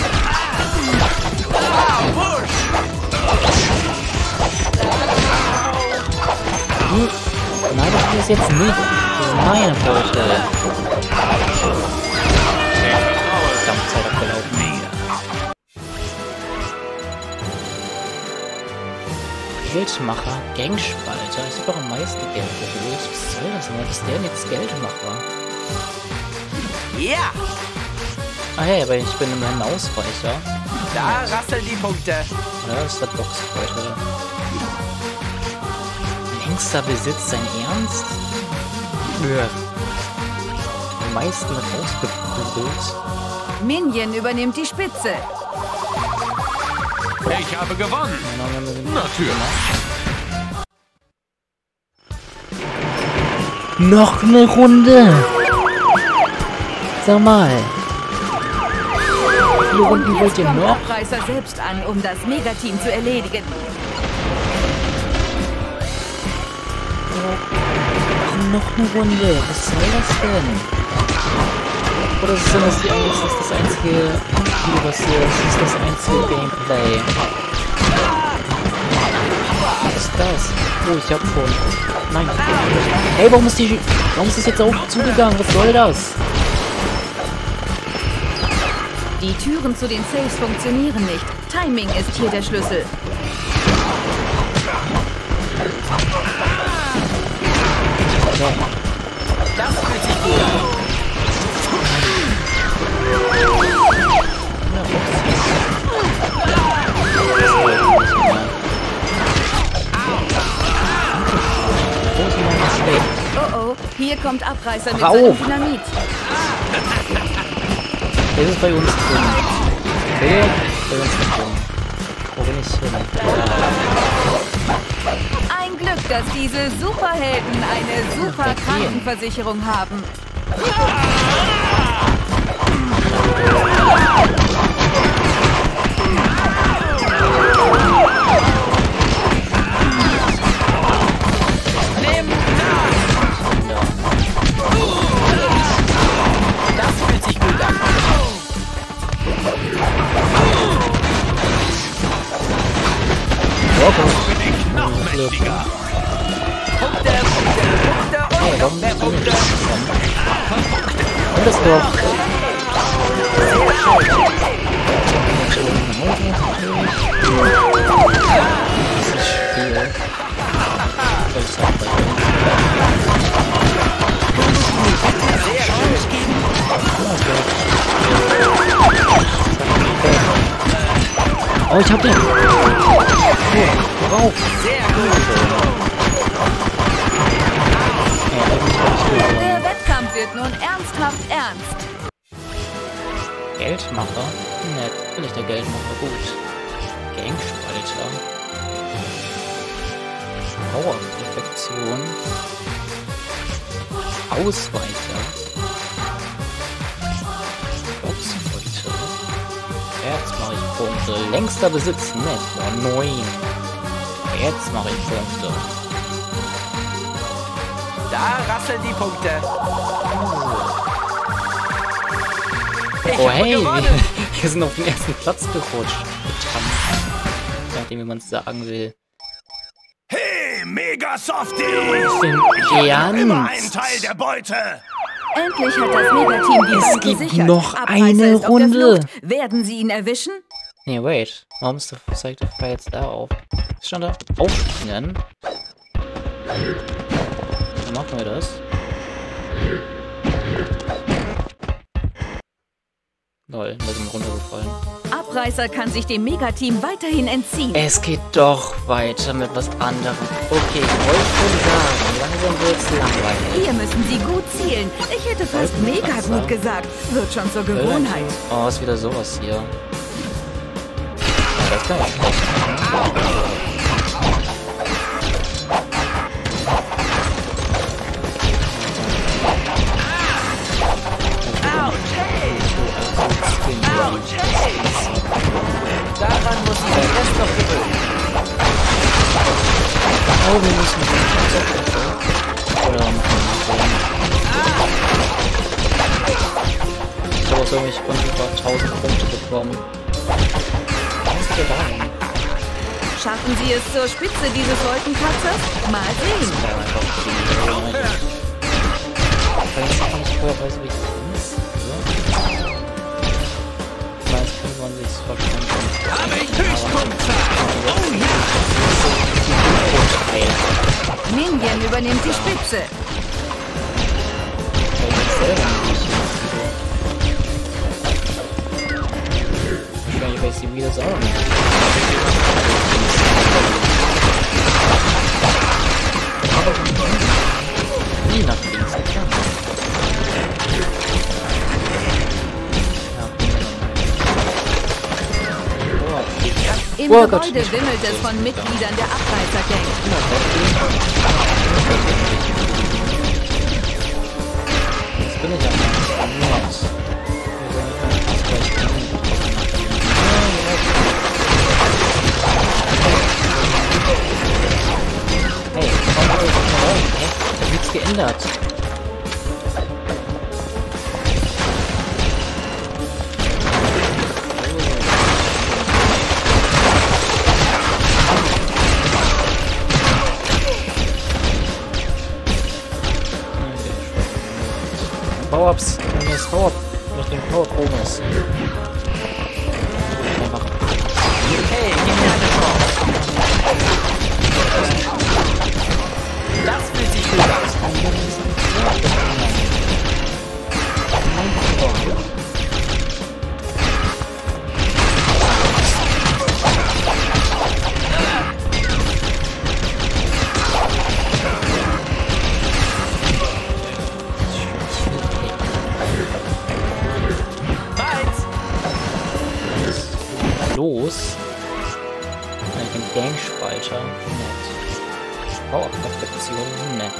Hm. Nein, das ist jetzt nicht. Das ist meine Beute. Verdammt, Zeit abgelaufen. Geldmacher, Gangspalter. Ich habe doch am meisten Geld geholt. Was soll das denn? Was ist der denn jetzt Geldmacher? Ja! Ah hey, aber ich bin immerhin Ausweicher. Da rasseln die Punkte. Ja, das ist der Boxbeute. Längster Besitz, sein Ernst? Ja. Am meisten rausgeprügelt. Minion übernimmt die Spitze. Ich habe gewonnen. Natürlich. Noch eine Runde. Sag mal. Wie viele Runden Und wollt jetzt ihr kommt noch? Abreißer selbst an, um das Megateam zu erledigen. Noch eine Runde. Was soll das denn? Oder ist das, die, ist das das einzige Spiel, was hier ist? Ist das einzige Gameplay? Was ist das? Oh, ich hab schon. Nein. Hey, warum ist die... Warum ist das jetzt auch zugegangen? Was soll das? Die Türen zu den Safes funktionieren nicht. Timing ist hier der Schlüssel. Ja. Das fühlt sich gut an. Oh oh, hier kommt Abreißer mit Rauf. seinem Dynamit. Das ist bei uns drin. Der ist bei uns drin. Wo bin ich hin? Ein Glück, dass diese Superhelden eine super Krankenversicherung haben. Das fühlt sich gut an. Bin ich noch mächtiger. Punkte, Punkte, Punkte Hey, und warum noch mehr bist du nicht Punkte. gekommen? Und das doch. Das ist Spiel. Das ist auch bei uns. Oh, ich hab den. Oh, wow. Sehr gut. Der Wettkampf wird nun ernsthaft ernst. Geldmacher? Nett, bin ich der Geldmacher, gut. Gangspalter. Power-Perfektion. Ausweicher. Boxbeute. Jetzt mache ich Punkte. Längster Besitz, nett. Oh, neun. Jetzt mache ich Punkte. Da rasseln die Punkte. Ich Oh habe hey, gewonnen. wir, wir sind auf den ersten Platz gerutscht. Getanzt. Nachdem, wie man es sagen will. Hey, Mega-Softies! Im Immer ein Ernst? Teil der Beute! Endlich hat das Megateam die Es Punkte gibt gesichert. noch Abreißer eine ist auf der Runde. Flucht. Werden sie ihn erwischen? Nee, wait. Warum ist der zeigt der Pfeil jetzt da auf? Was stand da? Aufspringen. Wie machen wir das? Lol, wir sind runtergefallen. Abreißer kann sich dem Megateam weiterhin entziehen. Es geht doch weiter mit was anderem. Okay, ich wollte schon sagen, langsam wird's langweilig. Hier müssen sie gut zielen. Ich hätte fast mega gut gesagt. Wird schon zur Gewohnheit. Oh, ist wieder sowas hier. Ja, das kann ich schlecht. Daran muss ich mich erst noch gewöhnen. Oh, wir müssen. Oder ich konnte über tausend Punkte bekommen. Was ist denn da hin? Schaffen Sie es zur Spitze dieses Wolkenkratzers? Mal sehen. Ja, einfach die Weil ich auch nicht vorher weiß, wie ich das ist. Vielleicht kann man sich verstanden. Habe ich Höchstpunktzahl! Oh ja! Minion übernimmt die Spitze. Wahrscheinlich weiß sie, wie das auch nicht. Aber nie nach links gegangen. Im Oh Gebäude Gott. wimmelt es von Mitgliedern der Abreißergang. Jetzt bin ich ja mal nett. Hey, komm mal rein, ey. Da hat nichts geändert. Power-Ups, wenn das Power-Up nicht den Power-Up oben ist. Einfach. Hey, gib mir eine Chance. Das fühlt sich gut aus. Los. Ich bin Gangspalter. Nett. Power-Up-Perfektion. Nett.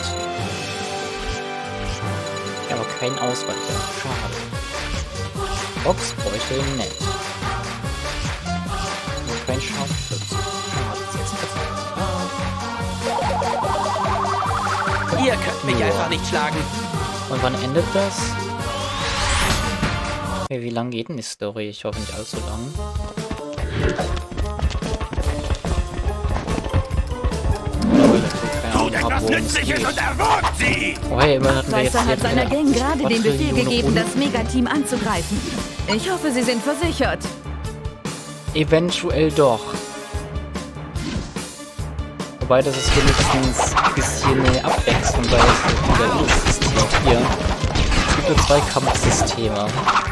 Ich habe keinen Ausweicher. Schade. Boxbeutel. Nett. Und kein Scharfschütz. Schade. Jetzt Ihr könnt mich Ja. einfach nicht schlagen. Und wann endet das? Okay, wie lang geht denn die Story? Ich hoffe nicht allzu lang. Tut etwas Nützliches und erwürgt sie! Oh hey, immerhin hatten wir jetzt Reißer hat hier seiner wieder Gang gerade den Befehl Quadrillionen gegeben, Runden. das Megateam anzugreifen. Ich hoffe, Sie sind versichert. Eventuell doch. Wobei das ist wenigstens ein bisschen eine Abwechslung, weil es wieder System hier. Es gibt nur zwei Kampfsysteme.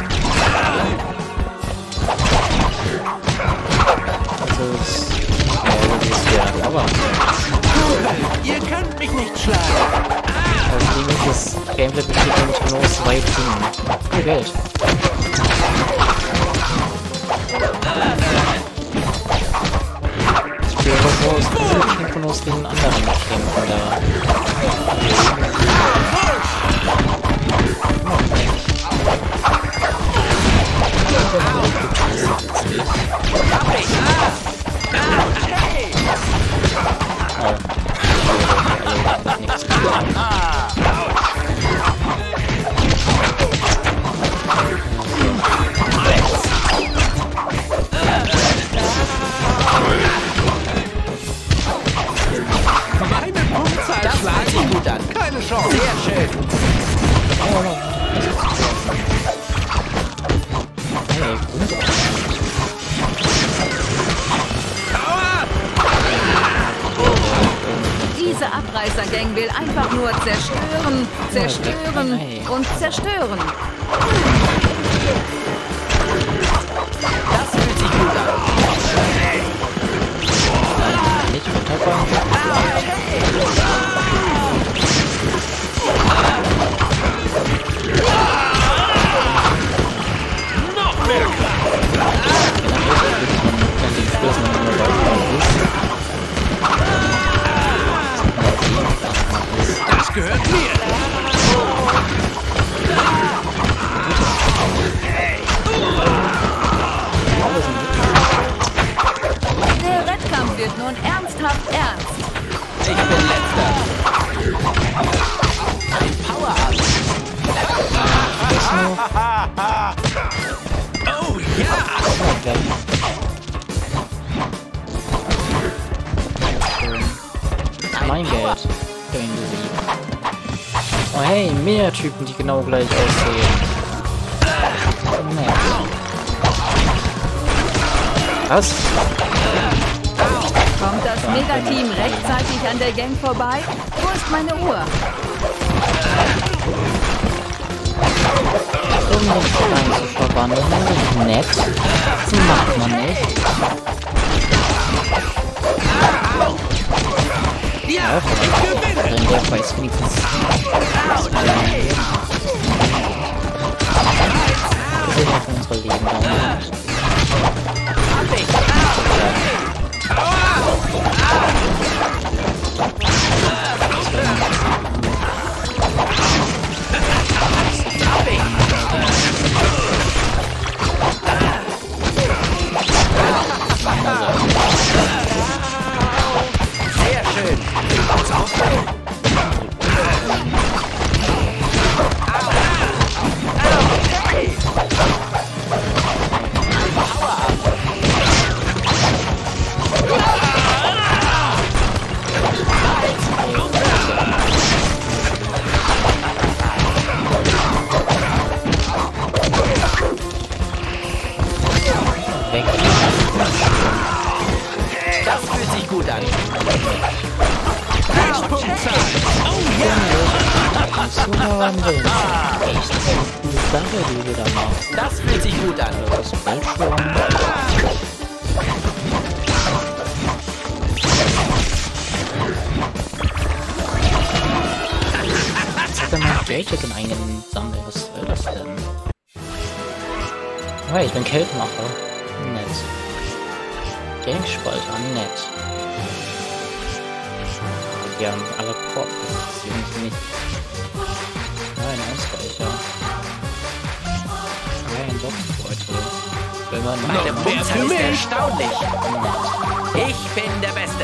Also es ja, das ist ja, aber Ihr könnt mich nicht schlagen. deswegen ist das Gameplay besteht nämlich nur aus zwei Dingen. Viel Geld. Ich spiele aber so aus diesen Kämpfen aus den anderen Kämpfen da. Meine Punktzahl das schlagen Sie gut an. Keine Chance. Sehr schön. Hey, gut. Diese Abreißergang will einfach nur zerstören, zerstören und zerstören. Das fühlt sich gut an. Nicht runterkommen. Noch mehr! Das gehört mir! Der Wettkampf wird nun ernsthaft ernst. Ich bin letzter. Ein Power-Up. Pain besiegt. Oh hey, mehr Typen, die genau gleich aussehen. Nett. Was? Kommt das Megateam rechtzeitig an der Gang vorbei? Wo ist meine Uhr? Um nicht rein zu verwandeln, nett. Das macht man nicht. Ja, wenn der weiß wenigstens. Wir sehen auf unsere Leben dauern. Sehr schön. Weg. Das fühlt sich gut an. So verwandeln. Echt eine coole Sache, die du da machst. Das fühlt sich gut an. Das bald schon. Was hat denn mein Gadget denn eingesammelt? Was soll das denn? Hey, ich bin Kältmacher. Nett. Gangspalter, nett. Wir haben alle Pop-Positionen nicht. Nein, Ausweicher. Nein, Boxbeutel. Wenn man Meine Punktzahl ist erstaunlich. nett. Ich bin der Beste.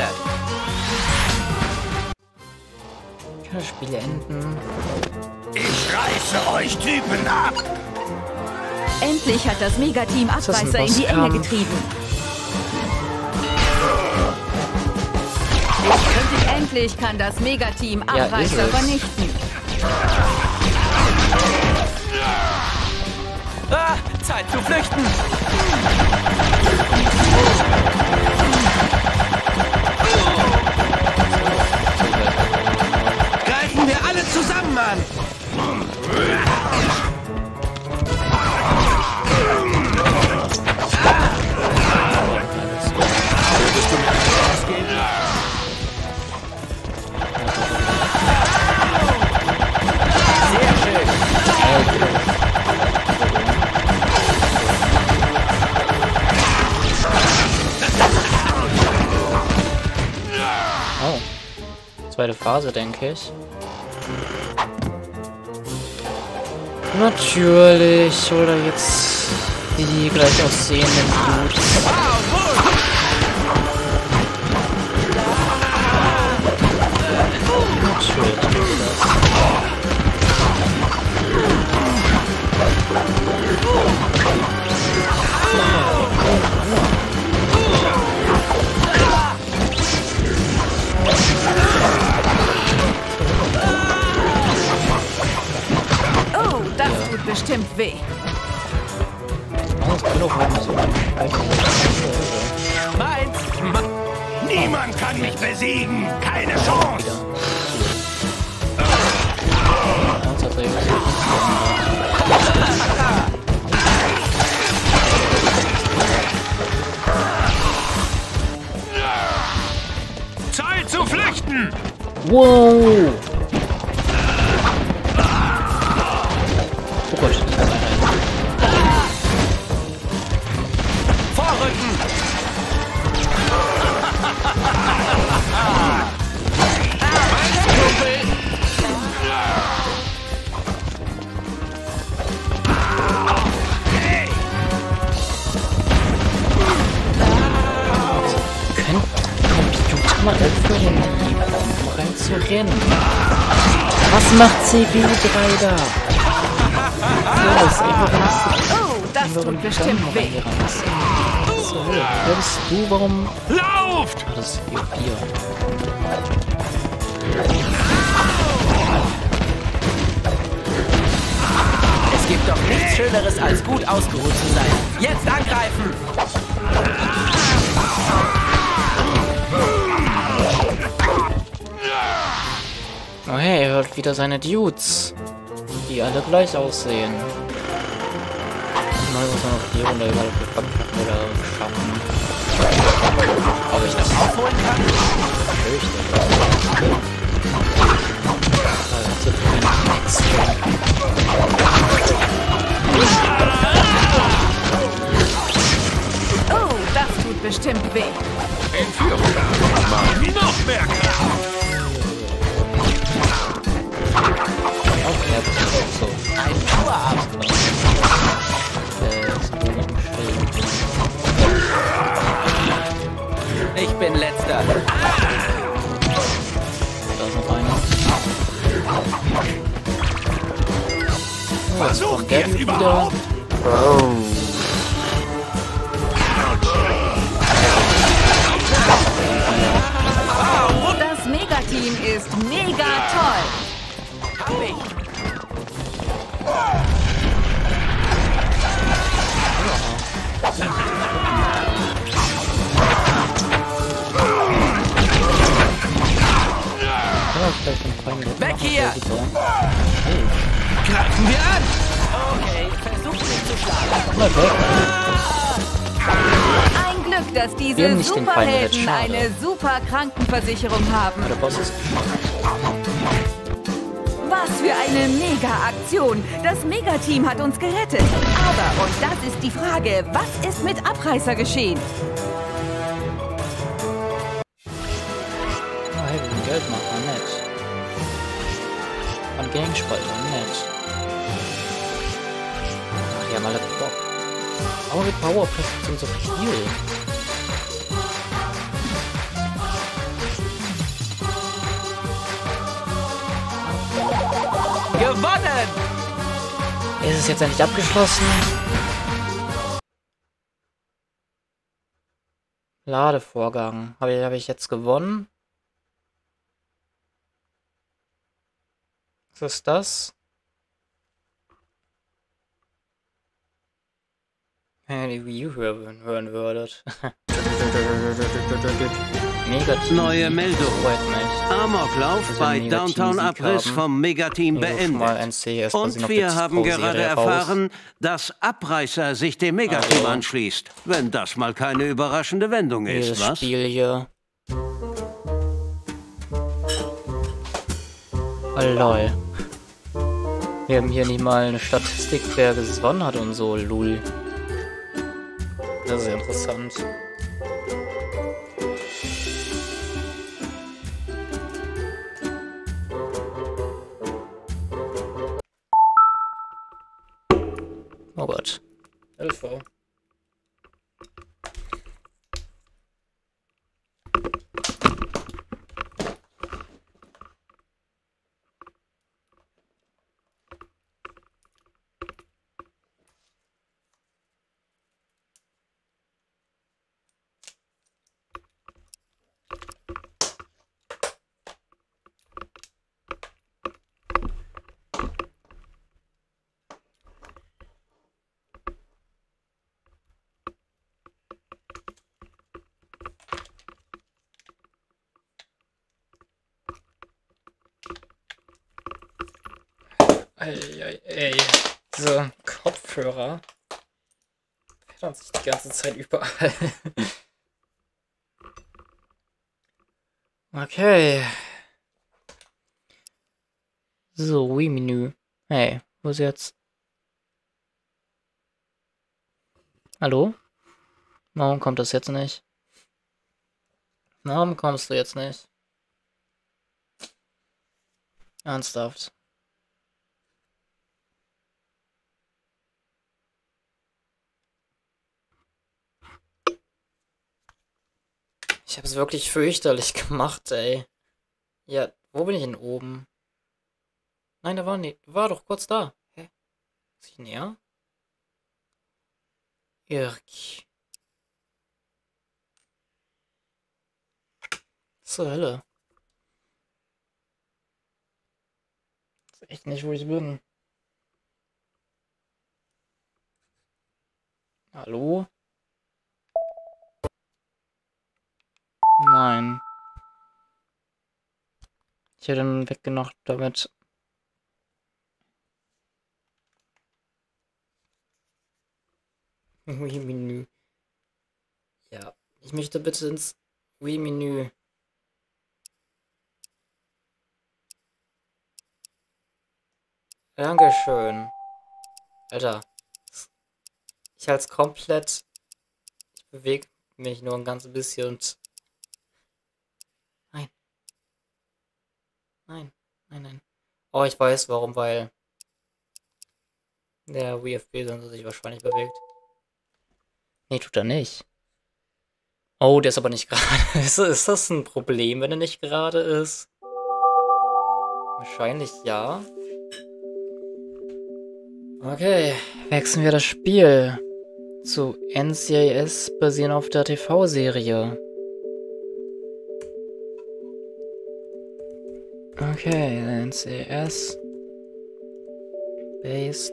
Kann das Spiel enden? Ich reiße euch Typen ab! Endlich hat das Megateam das ein Abreißer in die Enge Bosskampf? getrieben. Endlich kann das Megateam Ja, Abreißer ist es. vernichten. Ah, Zeit zu flüchten. Greifen wir alle zusammen, Mann. Oh. Zweite Phase, denke ich. Natürlich. Oder jetzt die gleich aussehenden Dudes. Natürlich. Oh, das tut bestimmt weh. Oh, das kann doch nicht so Meins. Niemand kann mich besiegen! Keine Chance! Zeit zu flüchten! Wow! Oh Gott. Vorrücken. Können Computer mal öffnen, die um rein zu rennen? Was macht C P U drei da? So, ist einfach benutzt. Oh, das tut bestimmt weh. So, wer bist du? Warum? Lauft! Ah, das ist hier. hier. Es gibt doch nichts Schöneres, als gut ausgeruht zu sein. Jetzt angreifen! Oh hey, er hört wieder seine Dudes, die alle gleich aussehen. Mal muss man noch die Runde überall oder schaffen. Ob ich das Aufholen kann? fürchte. Also, Oh, das tut bestimmt weh. Entführung. Noch mehr Kraft. okay, das ist auch so. Ein Power-Up. Ich bin letzter. Da ist noch einer. Oh, jetzt kommt der wieder. Das Megateam ist mega toll. Hab ich. Weg hier! Greifen wir an! Okay, versucht mich zu schlagen. Ein Glück, dass Wir haben diese nicht den Final Hit, Superhelden schade. eine super Krankenversicherung haben. Der Boss ist. Was für eine Mega-Aktion. Das Megateam hat uns gerettet. Aber, und das ist die Frage, was ist mit Abreißer geschehen? Oh, hey, wir können Geld machen, nett. Und Gegenspalter, nett. Ach, die haben alle Bock. Aber mit Power sind so viel. Gewonnen! Ist es jetzt endlich abgeschlossen? Ladevorgang. Habe ich, habe ich jetzt gewonnen? Was ist das? Wenn ihr die View hören, hören würdet. Negativ. Neue Meldung. Freut mich. Amoklauf Dass wir bei einen Downtown negativen Sieg Abriss haben. vom Megateam Hier schon mal ein beendet. C S quasi Und noch wir mit haben Pro-Serie gerade raus. erfahren, dass Abreißer sich dem Megateam Also. anschließt. Wenn das mal keine überraschende Wendung ist, Dieses was? Spiel hier. Oh, lol. Wir haben hier nicht mal eine Statistik, wer gewonnen hat und so, lul. Das ist ja interessant. Oh Gott. Hilfe. Ey, ey, diese Kopfhörer verändern sich die ganze Zeit überall. Okay. So, Wii-Menü. Hey, wo ist jetzt? Hallo? Warum kommt das jetzt nicht? Warum kommst du jetzt nicht? Ernsthaft. Ich habe es wirklich fürchterlich gemacht, ey. Ja, wo bin ich denn oben? Nein, da war nicht. War doch kurz da. Hä? Ist ich näher? Irk. Zur Hölle. echt nicht, wo ich bin. Hallo? Nein. Ich hätte ihn weggemacht damit. Wii-Menü. Ja, ich möchte bitte ins Wii-Menü. Dankeschön. Alter. Ich halte es komplett. Ich bewege mich nur ein ganz bisschen und. Nein. Nein, nein, nein. Oh, ich weiß warum, weil der W F B-Sensor sich wahrscheinlich bewegt. Nee, tut er nicht. Oh, der ist aber nicht gerade. Ist, ist das ein Problem, wenn er nicht gerade ist? Wahrscheinlich ja. Okay, wechseln wir das Spiel zu N C I S basierend auf der T V-Serie. Okay, N C I S based.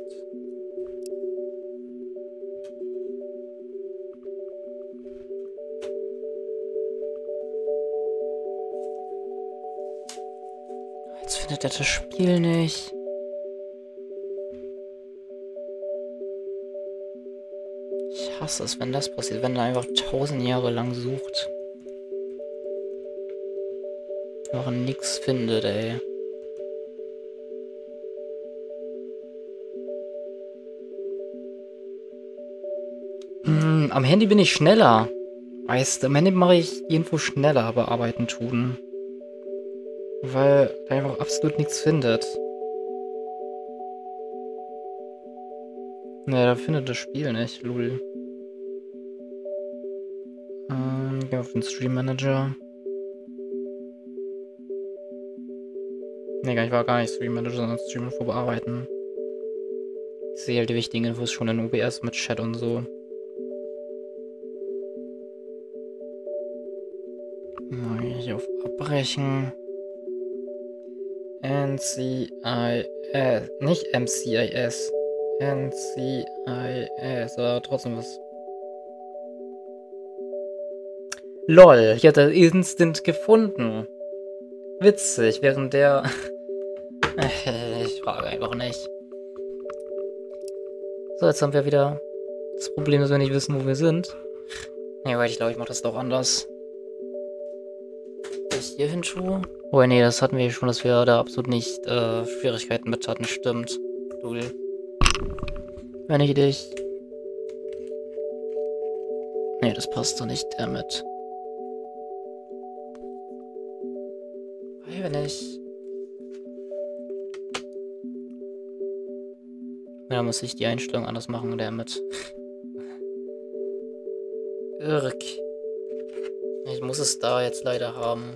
Jetzt findet er das Spiel nicht. Ich hasse es, wenn das passiert, wenn er einfach tausend Jahre lang sucht. Aber nichts findet, ey. Hm, am Handy bin ich schneller. Weißt du, am Handy mache ich die Info schneller bearbeiten tun. Weil er einfach absolut nichts findet. Ne, da findet das Spiel nicht, lul. Ähm, gehen wir auf den Stream Manager. Ne, ich war gar nicht Stream Manager, sondern Stream Info bearbeiten. Ich sehe halt die wichtigen Infos schon in O B S mit Chat und so. Hier auf Abbrechen. N C I S. Nicht M C I S. N C I S. Aber trotzdem was. LOL, ich hatte instant gefunden. Witzig, während der... Ich frage einfach nicht. So, jetzt haben wir wieder das Problem, dass wir nicht wissen, wo wir sind. Nee, weil ich glaube, ich mache das doch anders. Ich hier hin tue. Oh nee, das hatten wir schon, dass wir da absolut nicht äh, Schwierigkeiten mit hatten. Stimmt. Dul. Wenn ich dich. Nee, das passt doch nicht damit. Weil wenn ich. Ja, muss ich die Einstellung anders machen, damit. Irk. Ich muss es da jetzt leider haben.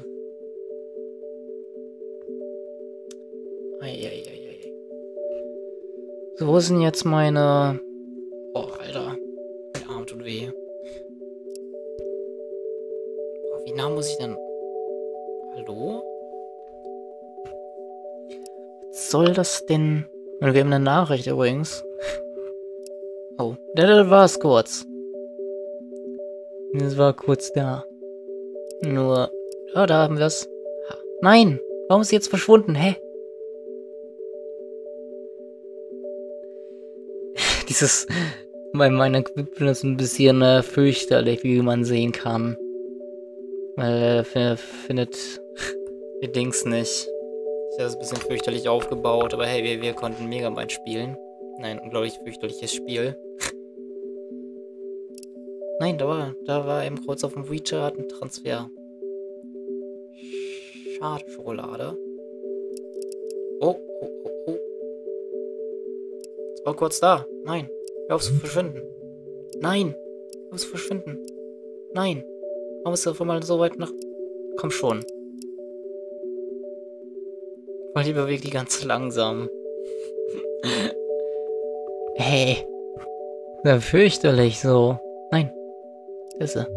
Eieieiei. So, wo sind jetzt meine... Oh, Alter. Mein Arm tut weh. Oh, wie nah muss ich denn... Hallo? Was soll das denn... Wir haben eine Nachricht übrigens. Oh, da war es kurz. Das war kurz da. Nur... Ja, da haben wir es. Nein! Warum ist sie jetzt verschwunden? Hä? Dieses... Bei meiner Equipment ist ein bisschen äh, fürchterlich, wie man sehen kann. Weil er äh, findet... die Dings nicht. Ich habe es ein bisschen fürchterlich aufgebaut, aber hey, wir, wir konnten Megamind spielen. Nein, unglaublich fürchterliches Spiel. Nein, da war, da war eben kurz auf dem WeChat ein Transfer. Schade, Schokolade. Oh, oh, oh, oh. Es war kurz da. Nein, hör auf zu verschwinden. Nein, hör auf zu verschwinden. Nein, warum ist er auf einmal so weit nach... Komm schon. Weil die bewegt die ganz langsam. Hey. Sehr fürchterlich so. Nein. Ist er.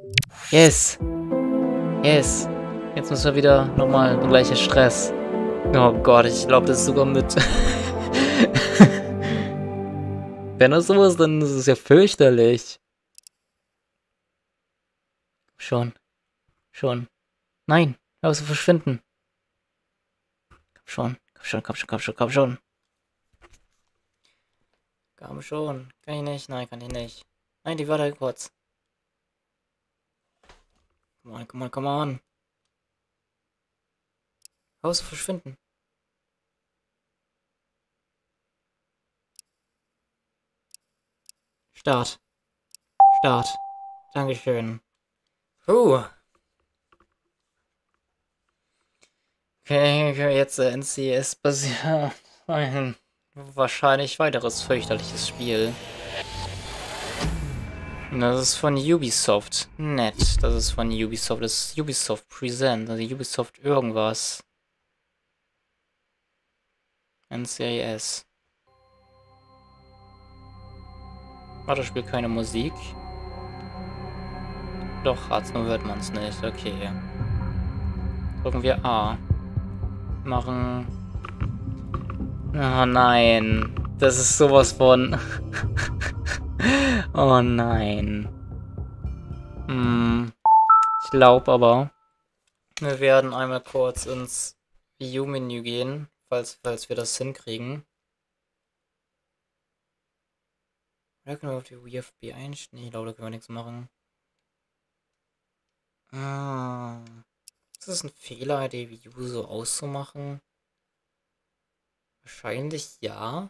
Yes. Yes. Jetzt müssen wir wieder nochmal der gleiche Stress. Oh Gott, ich glaube, das ist sogar mit. Wenn das so ist, dann ist es ja fürchterlich. Schon. Schon. Nein, hör auf zu verschwinden. Komm schon, komm schon, komm schon, komm schon, komm schon. Komm schon. Kann ich nicht? Nein, kann ich nicht. Nein, die warte kurz. Come on, come on, come on. Hör auf zu verschwinden. Start. Start. Dankeschön. Puh. Okay, okay, jetzt N C S basiert. Ein wahrscheinlich weiteres fürchterliches Spiel. Das ist von Ubisoft. Nett. Das ist von Ubisoft. Das ist Ubisoft Present. Also Ubisoft irgendwas. N C S. Warte, spielt keine Musik. Doch, hat's, nur hört man es nicht. Okay. Drücken wir A. Machen. Oh nein. Das ist sowas von. Oh nein. Hm. Ich glaube aber, wir werden einmal kurz ins View-Menü gehen, falls, falls wir das hinkriegen. Oder können wir auf die W F B einstellen? Ich glaube, da können wir nichts machen. Ah. Ist das ein Fehler, die View so auszumachen? Wahrscheinlich ja.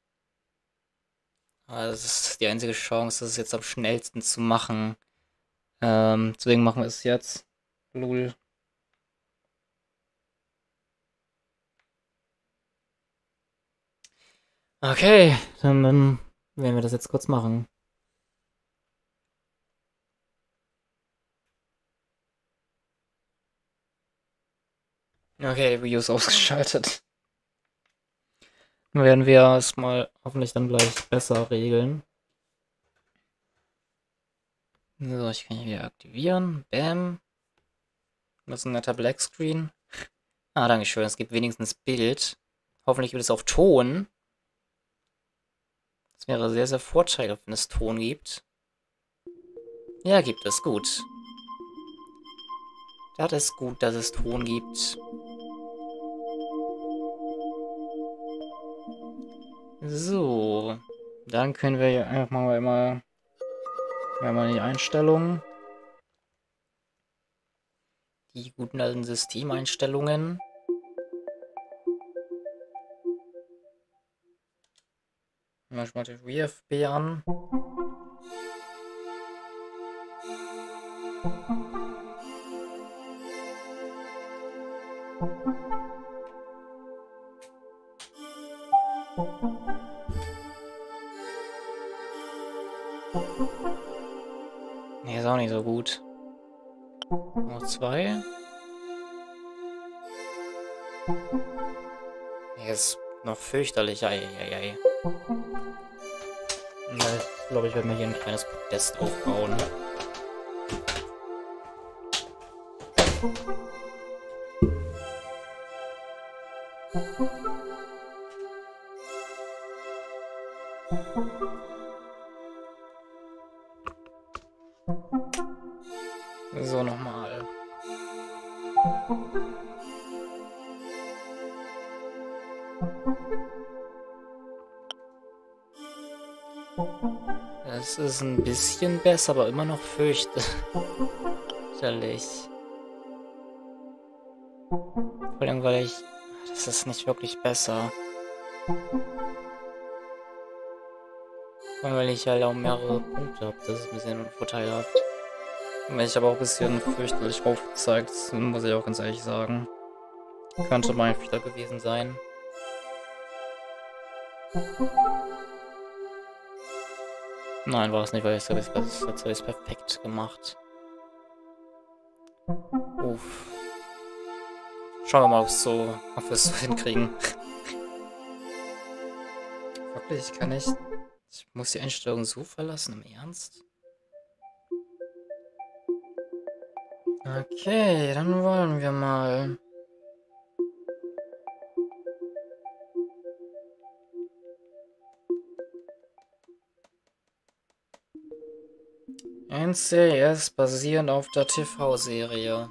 Aber das ist die einzige Chance, das jetzt am schnellsten zu machen. Ähm, deswegen machen wir es jetzt. Lul. Okay, dann, dann werden wir das jetzt kurz machen. Okay, die Video ist ausgeschaltet. Dann werden wir erstmal hoffentlich dann gleich besser regeln. So, ich kann hier wieder aktivieren. Bam. Das ist ein netter Black Screen. Ah, danke schön. Es gibt wenigstens Bild. Hoffentlich gibt es auch Ton. Das wäre sehr, sehr vorteilhaft, wenn es Ton gibt. Ja, gibt es. Gut. Das ist gut, dass es Ton gibt. So. Dann können wir hier einfach mal immer... Wir haben mal die Einstellungen. Die guten alten Systemeinstellungen. Mal mal die W F B an. Nee, ist auch nicht so gut. Noch zwei. Nee, ist noch fürchterlich. Eieiei. Ich glaube, ich werde mir hier ein kleines Podest aufbauen. So, nochmal. Es ist ein bisschen besser, aber immer noch fürchterlich. Vor allem, weil ich... Das ist nicht wirklich besser. Weil ich halt auch mehrere Punkte habe. Das ist ein bisschen unvorteilhaft. Wenn ich aber auch ein bisschen fürchterlich aufgezeigt, muss ich auch ganz ehrlich sagen. Könnte mein Fehler gewesen sein. Nein, war es nicht, weil ich es jetzt perfekt gemacht. Uff. Schauen wir mal, ob, so, ob wir es so hinkriegen. Wirklich, kann ich... Ich muss die Einstellung so verlassen, im Ernst? Okay, dann wollen wir mal. N C I S basierend auf der T V-Serie.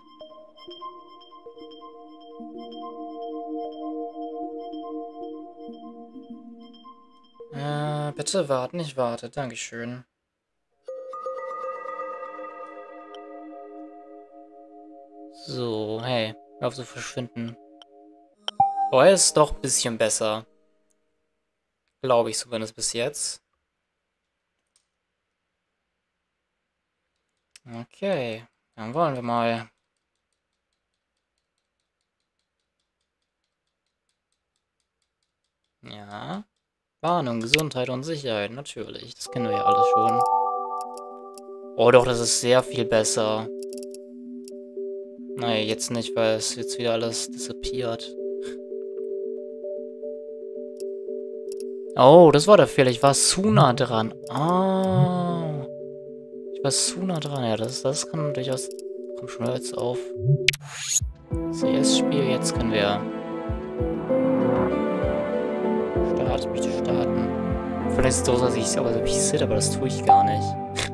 Äh, bitte warten, ich warte. Dankeschön. So, hey, hör auf zu verschwinden. Oh, er ist doch ein bisschen besser. Glaube ich zumindest bis jetzt. Okay, dann wollen wir mal. Ja. Warnung, Gesundheit und Sicherheit, natürlich. Das kennen wir ja alles schon. Oh doch, das ist sehr viel besser. Naja, jetzt nicht, weil es jetzt wieder alles disappeared. Oh, das war der Fehler. Ich war zu nah dran. Ah. Ich war zu nah dran. Ja, das, das kann durchaus... Komm schon, hör jetzt auf. C S-Spiel, jetzt können wir... Start, ich möchte starten. Vielleicht ist es so, dass ich es aber so sit, aber das tue ich gar nicht.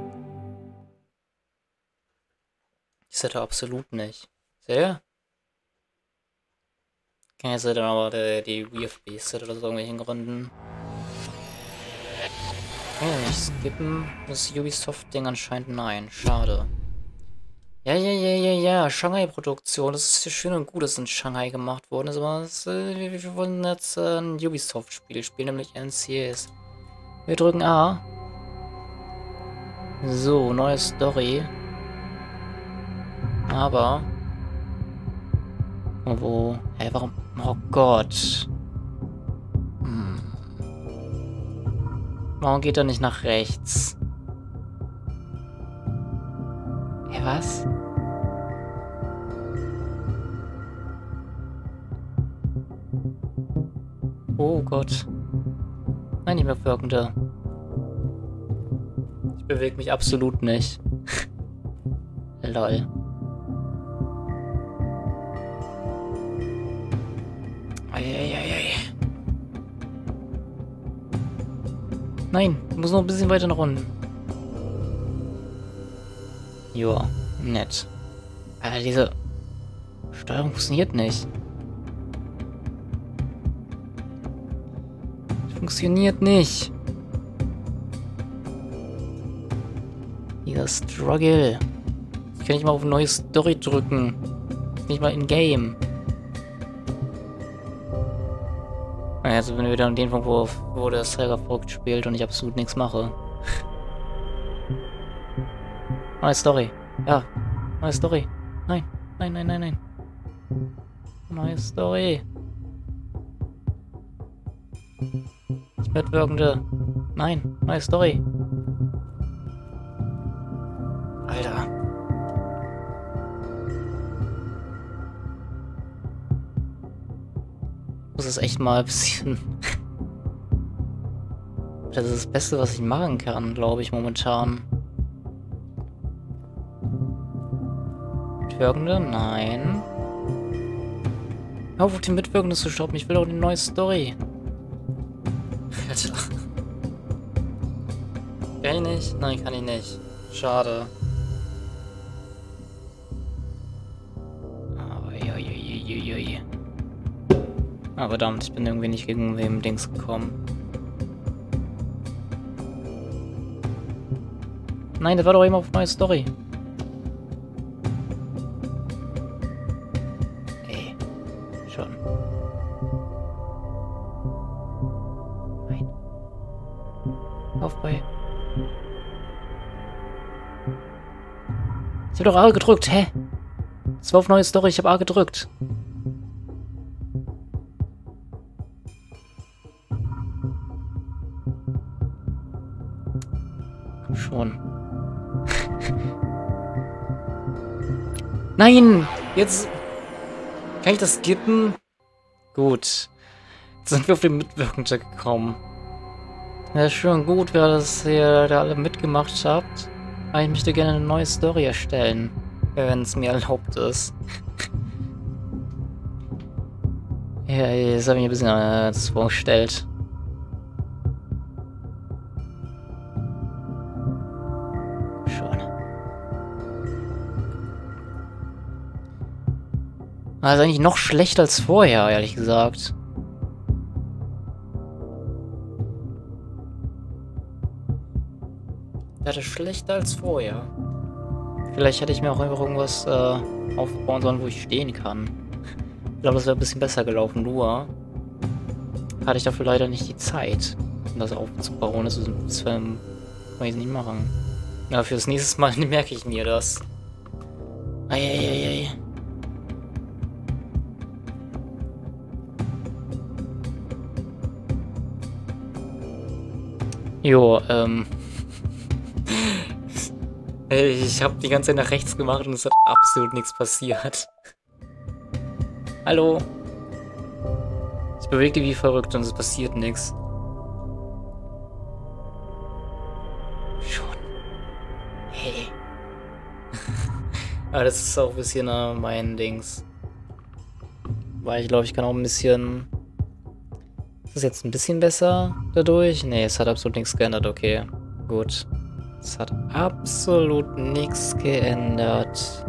Ich sitte absolut nicht. Seht ihr? Kann jetzt dann aber die, die W F B sit oder so irgendwelchen Gründen. Oh, ich skippen das Ubisoft-Ding anscheinend nein. Schade. Ja, ja, ja, ja, ja. Shanghai-Produktion. Das ist ja schön und gut, dass in Shanghai gemacht worden ist, aber das, äh, wir, wir wollen jetzt äh, ein Ubisoft-Spiel spielen, nämlich N C I S. Wir drücken A. So, neue Story. Aber... Oh, wo? Hä, warum? Oh Gott. Hm. Warum geht er nicht nach rechts? Hä, was? Oh Gott. Nein, nicht mehr wirkende. Ich bewege mich absolut nicht. Lol. Eieiei. Nein, ich muss noch ein bisschen weiter nach unten. Joa, nett. Alter, diese Steuerung funktioniert nicht. Funktioniert nicht. Dieser Struggle. Ich kann nicht mal auf eine neue Story drücken. Nicht mal in Game. Also wenn wir wieder an den Punkt, wo, wo der Sega verrückt spielt und ich absolut nichts mache. Neue Story. Ja. Neue Story. Nein. Nein, nein, nein, nein. Neue Story. Nicht mitwirkende. Nein. Neue Story. Alter. Das ist echt mal ein bisschen... Das ist das Beste, was ich machen kann, glaube ich, momentan. Mitwirkende? Nein. Hör auf, die Mitwirkende zu stoppen. Ich will auch eine neue Story. Alter. Kann ich nicht? Nein, kann ich nicht. Schade. Aber joi. Ah, verdammt, ich bin irgendwie nicht gegen wem Dings gekommen. Nein, das war doch immer auf neue Story. Ey. Schon. Nein. Auf bei. Ich hab doch A gedrückt, hä? Das war auf neue Story, ich hab A gedrückt. Komm schon. Nein! Jetzt... Kann ich das skippen? Gut. Jetzt sind wir auf den Mitwirkende gekommen. Ja, schön gut, wer das hier da alle mitgemacht habt. Aber ich möchte gerne eine neue Story erstellen. Wenn es mir erlaubt ist. Ja, das habe ich mir ein bisschen äh, das vorgestellt. Schon. Also eigentlich noch schlechter als vorher, ehrlich gesagt. Das ist schlechter als vorher. Vielleicht hätte ich mir auch einfach irgendwas äh, aufbauen sollen, wo ich stehen kann. Ich glaube, das wäre ein bisschen besser gelaufen, nur hatte ich dafür leider nicht die Zeit, um das aufzubauen. Das, ist, das kann ich nicht machen. Aber fürs nächste Mal merke ich mir das. Eieiei. Jo, ähm... Ich habe die ganze Zeit nach rechts gemacht und es hat absolut nichts passiert. Hallo? Ich bewege die wie verrückt und es passiert nichts. Schon. Hey. Aber das ist auch ein bisschen äh, mein Dings. Weil ich glaube, ich kann auch ein bisschen... Ist das jetzt ein bisschen besser dadurch? Nee, es hat absolut nichts geändert. Okay, gut. Es hat absolut nichts geändert.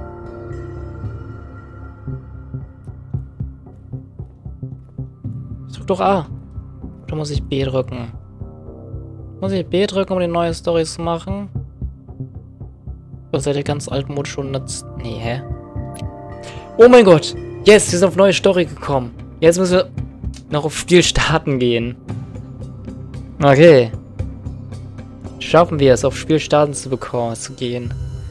Ich drück doch A. Oder muss ich B drücken? Muss ich B drücken, um die neue Story zu machen? Oder seid ihr ganz alten Mode schon nutzt? Nee, hä? Oh mein Gott! Yes, wir sind auf neue Story gekommen. Jetzt müssen wir noch auf Spiel starten gehen. Okay. Schaffen wir es, auf Spiel starten zu bekommen, zu gehen.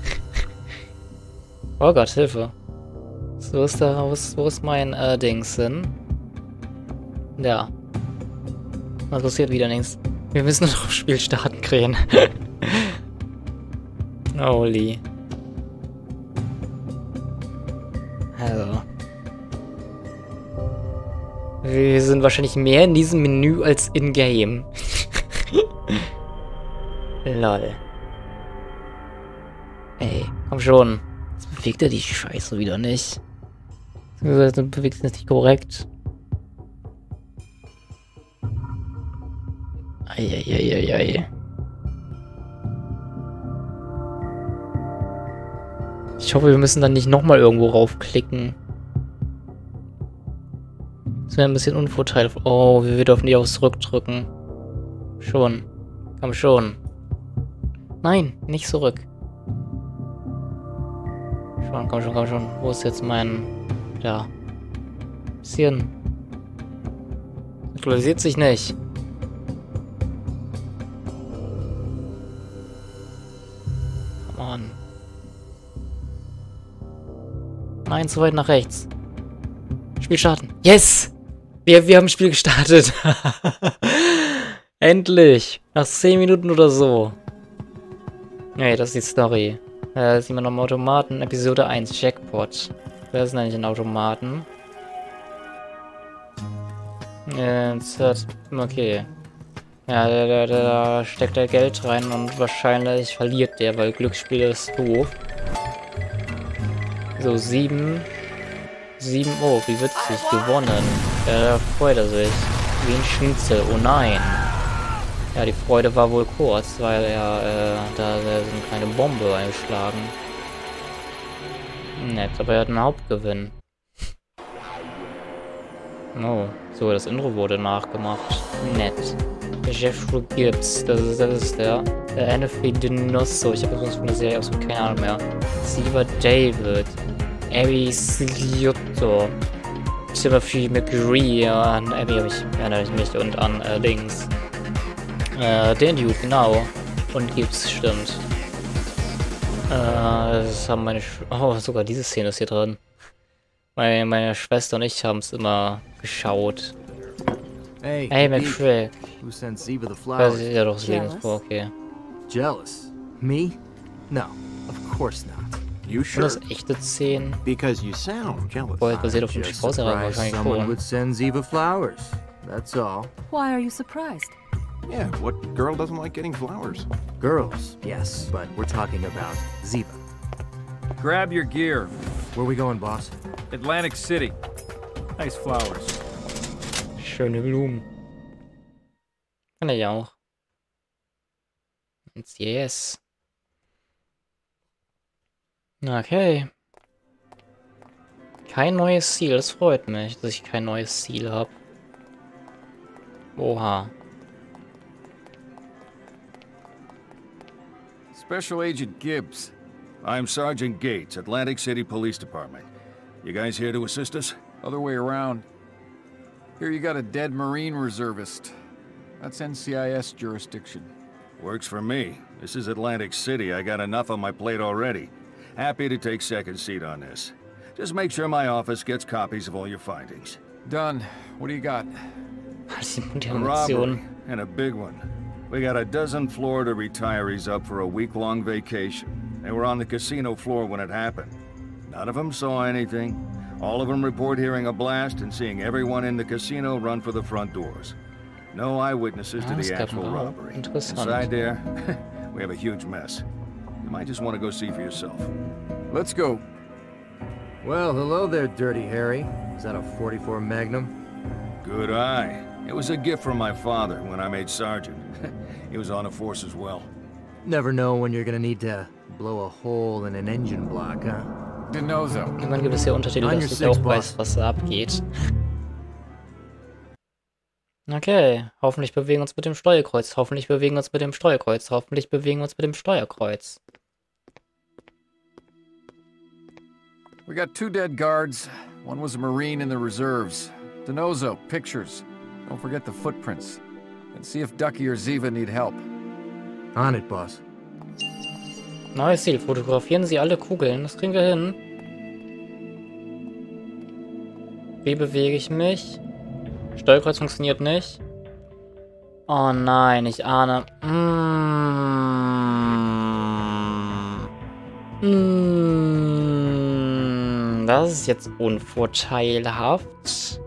Oh Gott, Hilfe. So ist da, wo ist, wo ist mein äh, Dings hin? Ja. Was passiert wieder nichts? Wir müssen noch auf Spiel starten kriegen. Holy. Also. Wir sind wahrscheinlich mehr in diesem Menü als in-game. Lol. Ey, komm schon. Jetzt bewegt er die Scheiße wieder nicht. Jetzt bewegt es nicht korrekt. Eieieiei. Ich hoffe, wir müssen dann nicht nochmal irgendwo raufklicken. Das wäre ein bisschen unvorteilhaft. Oh, wir dürfen die auch zurückdrücken. Schon. Komm schon. Nein, nicht zurück. Schon, komm schon, komm schon. Wo ist jetzt mein... Da. Bisschen. Aktualisiert sich nicht. Come on. Nein, zu weit nach rechts. Spiel starten. Yes! Wir, wir haben ein Spiel gestartet. Endlich. Nach zehn Minuten oder so. Nee, das ist die Story. Da ist jemand am Automaten. Episode eins, Jackpot. Wer ist denn eigentlich ein Automaten? Jetzt hat... Okay. Ja, da, da, da steckt er Geld rein und wahrscheinlich verliert der, weil Glücksspiel ist doof. So, sieben. Sieben. Oh, wie witzig. Gewonnen. Ja, da freut er sich. Wie ein Schnitzel. Oh nein. Ja, die Freude war wohl kurz, weil er äh, da ist eine kleine Bombe eingeschlagen. Nett, aber er hat einen Hauptgewinn. Oh, so, das Intro wurde nachgemacht. Nett. Jeffrey Gibbs, das ist, das ist der. Der Anthony Dinosso, ich habe übrigens von der Serie absolut keine Ahnung mehr. Steve David. Abby Sciotto. Timothy McGree, ja, an Abby habe ich, erinnere ich mich, und an äh, Dings. Äh, den Dude, genau. Und Gibbs, stimmt. Äh, das haben meine Sch Oh, sogar diese Szene ist hier drin. Meine, meine Schwester und ich haben es immer geschaut. Hey, Hey, McFrick. Who sent Ziva the Das flowers? ist ja doch das Lebensbuch, okay. Jealous? Me? No, of course not. You Und sure? das echte Szenen. Because you sound jealous. Boah, basiert auf dem Just Strauß surprised wahrscheinlich someone cool. would send Ziva flowers. That's all. Why are you surprised? Yeah, what girl doesn't like getting flowers? Girls, yes, but we're talking about Ziva. Grab your gear. Where we going, boss? Atlantic City. Nice flowers. Schöne Blumen. Kann ich auch. Jetzt yes. Okay. Kein neues Ziel, das freut mich, dass ich kein neues Ziel habe. Oha. Special Agent Gibbs. I'm Sergeant Gates, Atlantic City Police Department. You guys here to assist us? Other way around. Here you got a dead Marine reservist. That's N C I S jurisdiction. Works for me. This is Atlantic City. I got enough on my plate already. Happy to take second seat on this. Just make sure my office gets copies of all your findings. Done. What do you got? A robbery, and a big one. We got a dozen Florida retirees up for a week-long vacation. They were on the casino floor when it happened. None of them saw anything. All of them report hearing a blast and seeing everyone in the casino run for the front doors. No eyewitnesses to the actual robbery. Inside there, we have a huge mess. You might just want to go see for yourself. Let's go. Well, hello there, Dirty Harry. Is that a forty-four Magnum? Good eye. It was a gift from my father when I made sergeant. He was on the force as well. Never know when you're gonna need to blow a hole in an engine block, huh? Denozo. Irgendwann gibt es hier Untertitel, dass ich auch weiß, was da abgeht. Okay, hoffentlich bewegen wir uns mit dem Steuerkreuz. Hoffentlich bewegen wir uns mit dem Steuerkreuz. Hoffentlich bewegen wir uns mit dem Steuerkreuz. We got two dead guards. One was a Marine in the reserves. Denozo, pictures. Don't forget the footprints. And see if Ducky or Ziva need help. On it, boss. Neues Ziel. Fotografieren Sie alle Kugeln. Das kriegen wir hin. Wie bewege ich mich? Steuerkreuz funktioniert nicht. Oh nein, ich ahne. Mm. Mm. Das ist jetzt unvorteilhaft.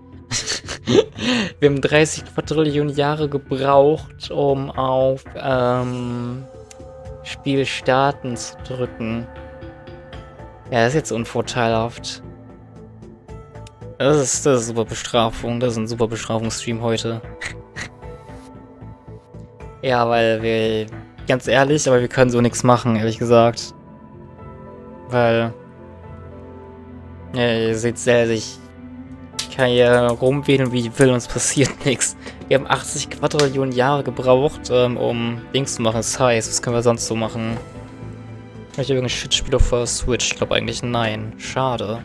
Wir haben dreißig Quadrillionen Jahre gebraucht, um auf ähm, Spiel starten zu drücken. Ja, das ist jetzt unvorteilhaft. Das ist, das ist super Bestrafung. Das ist ein super Bestrafungsstream heute. Ja, weil wir... Ganz ehrlich, aber wir können so nichts machen, ehrlich gesagt. Weil... Ja, ihr seht selber, ich kann hier rumwedeln, wie ich will, uns passiert nichts. Wir haben achtzig Quadrillionen Jahre gebraucht, ähm, um Dings zu machen. Das heißt, was können wir sonst so machen? Habe ich irgendein Shitspiel auf der Switch? Ich glaube eigentlich nein. Schade.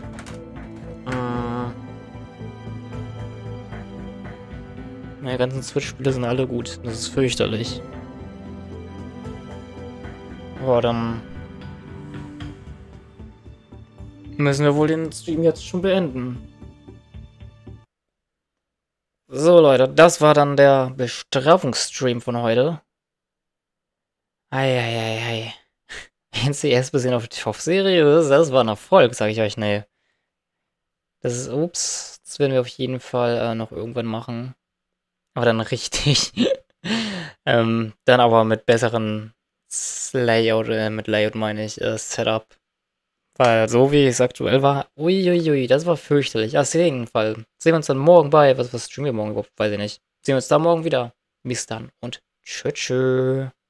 Meine ganzen Switch-Spiele sind alle gut. Das ist fürchterlich. Boah, dann müssen wir wohl den Stream jetzt schon beenden. So, Leute, das war dann der Bestrafungsstream von heute. Eieiei. N C S bisschen auf die Top-Serie, das, das war ein Erfolg, sage ich euch, nee. Das ist, ups, das werden wir auf jeden Fall äh, noch irgendwann machen. Aber dann richtig. ähm, dann aber mit besseren Layout, äh, mit Layout meine ich, äh, Setup. Weil so wie es aktuell war, uiuiui, das war fürchterlich. Auf jeden Fall. Sehen wir uns dann morgen bei, was, was streamen wir morgen überhaupt, weiß ich nicht. Sehen wir uns dann morgen wieder. Bis dann und tschö tschö.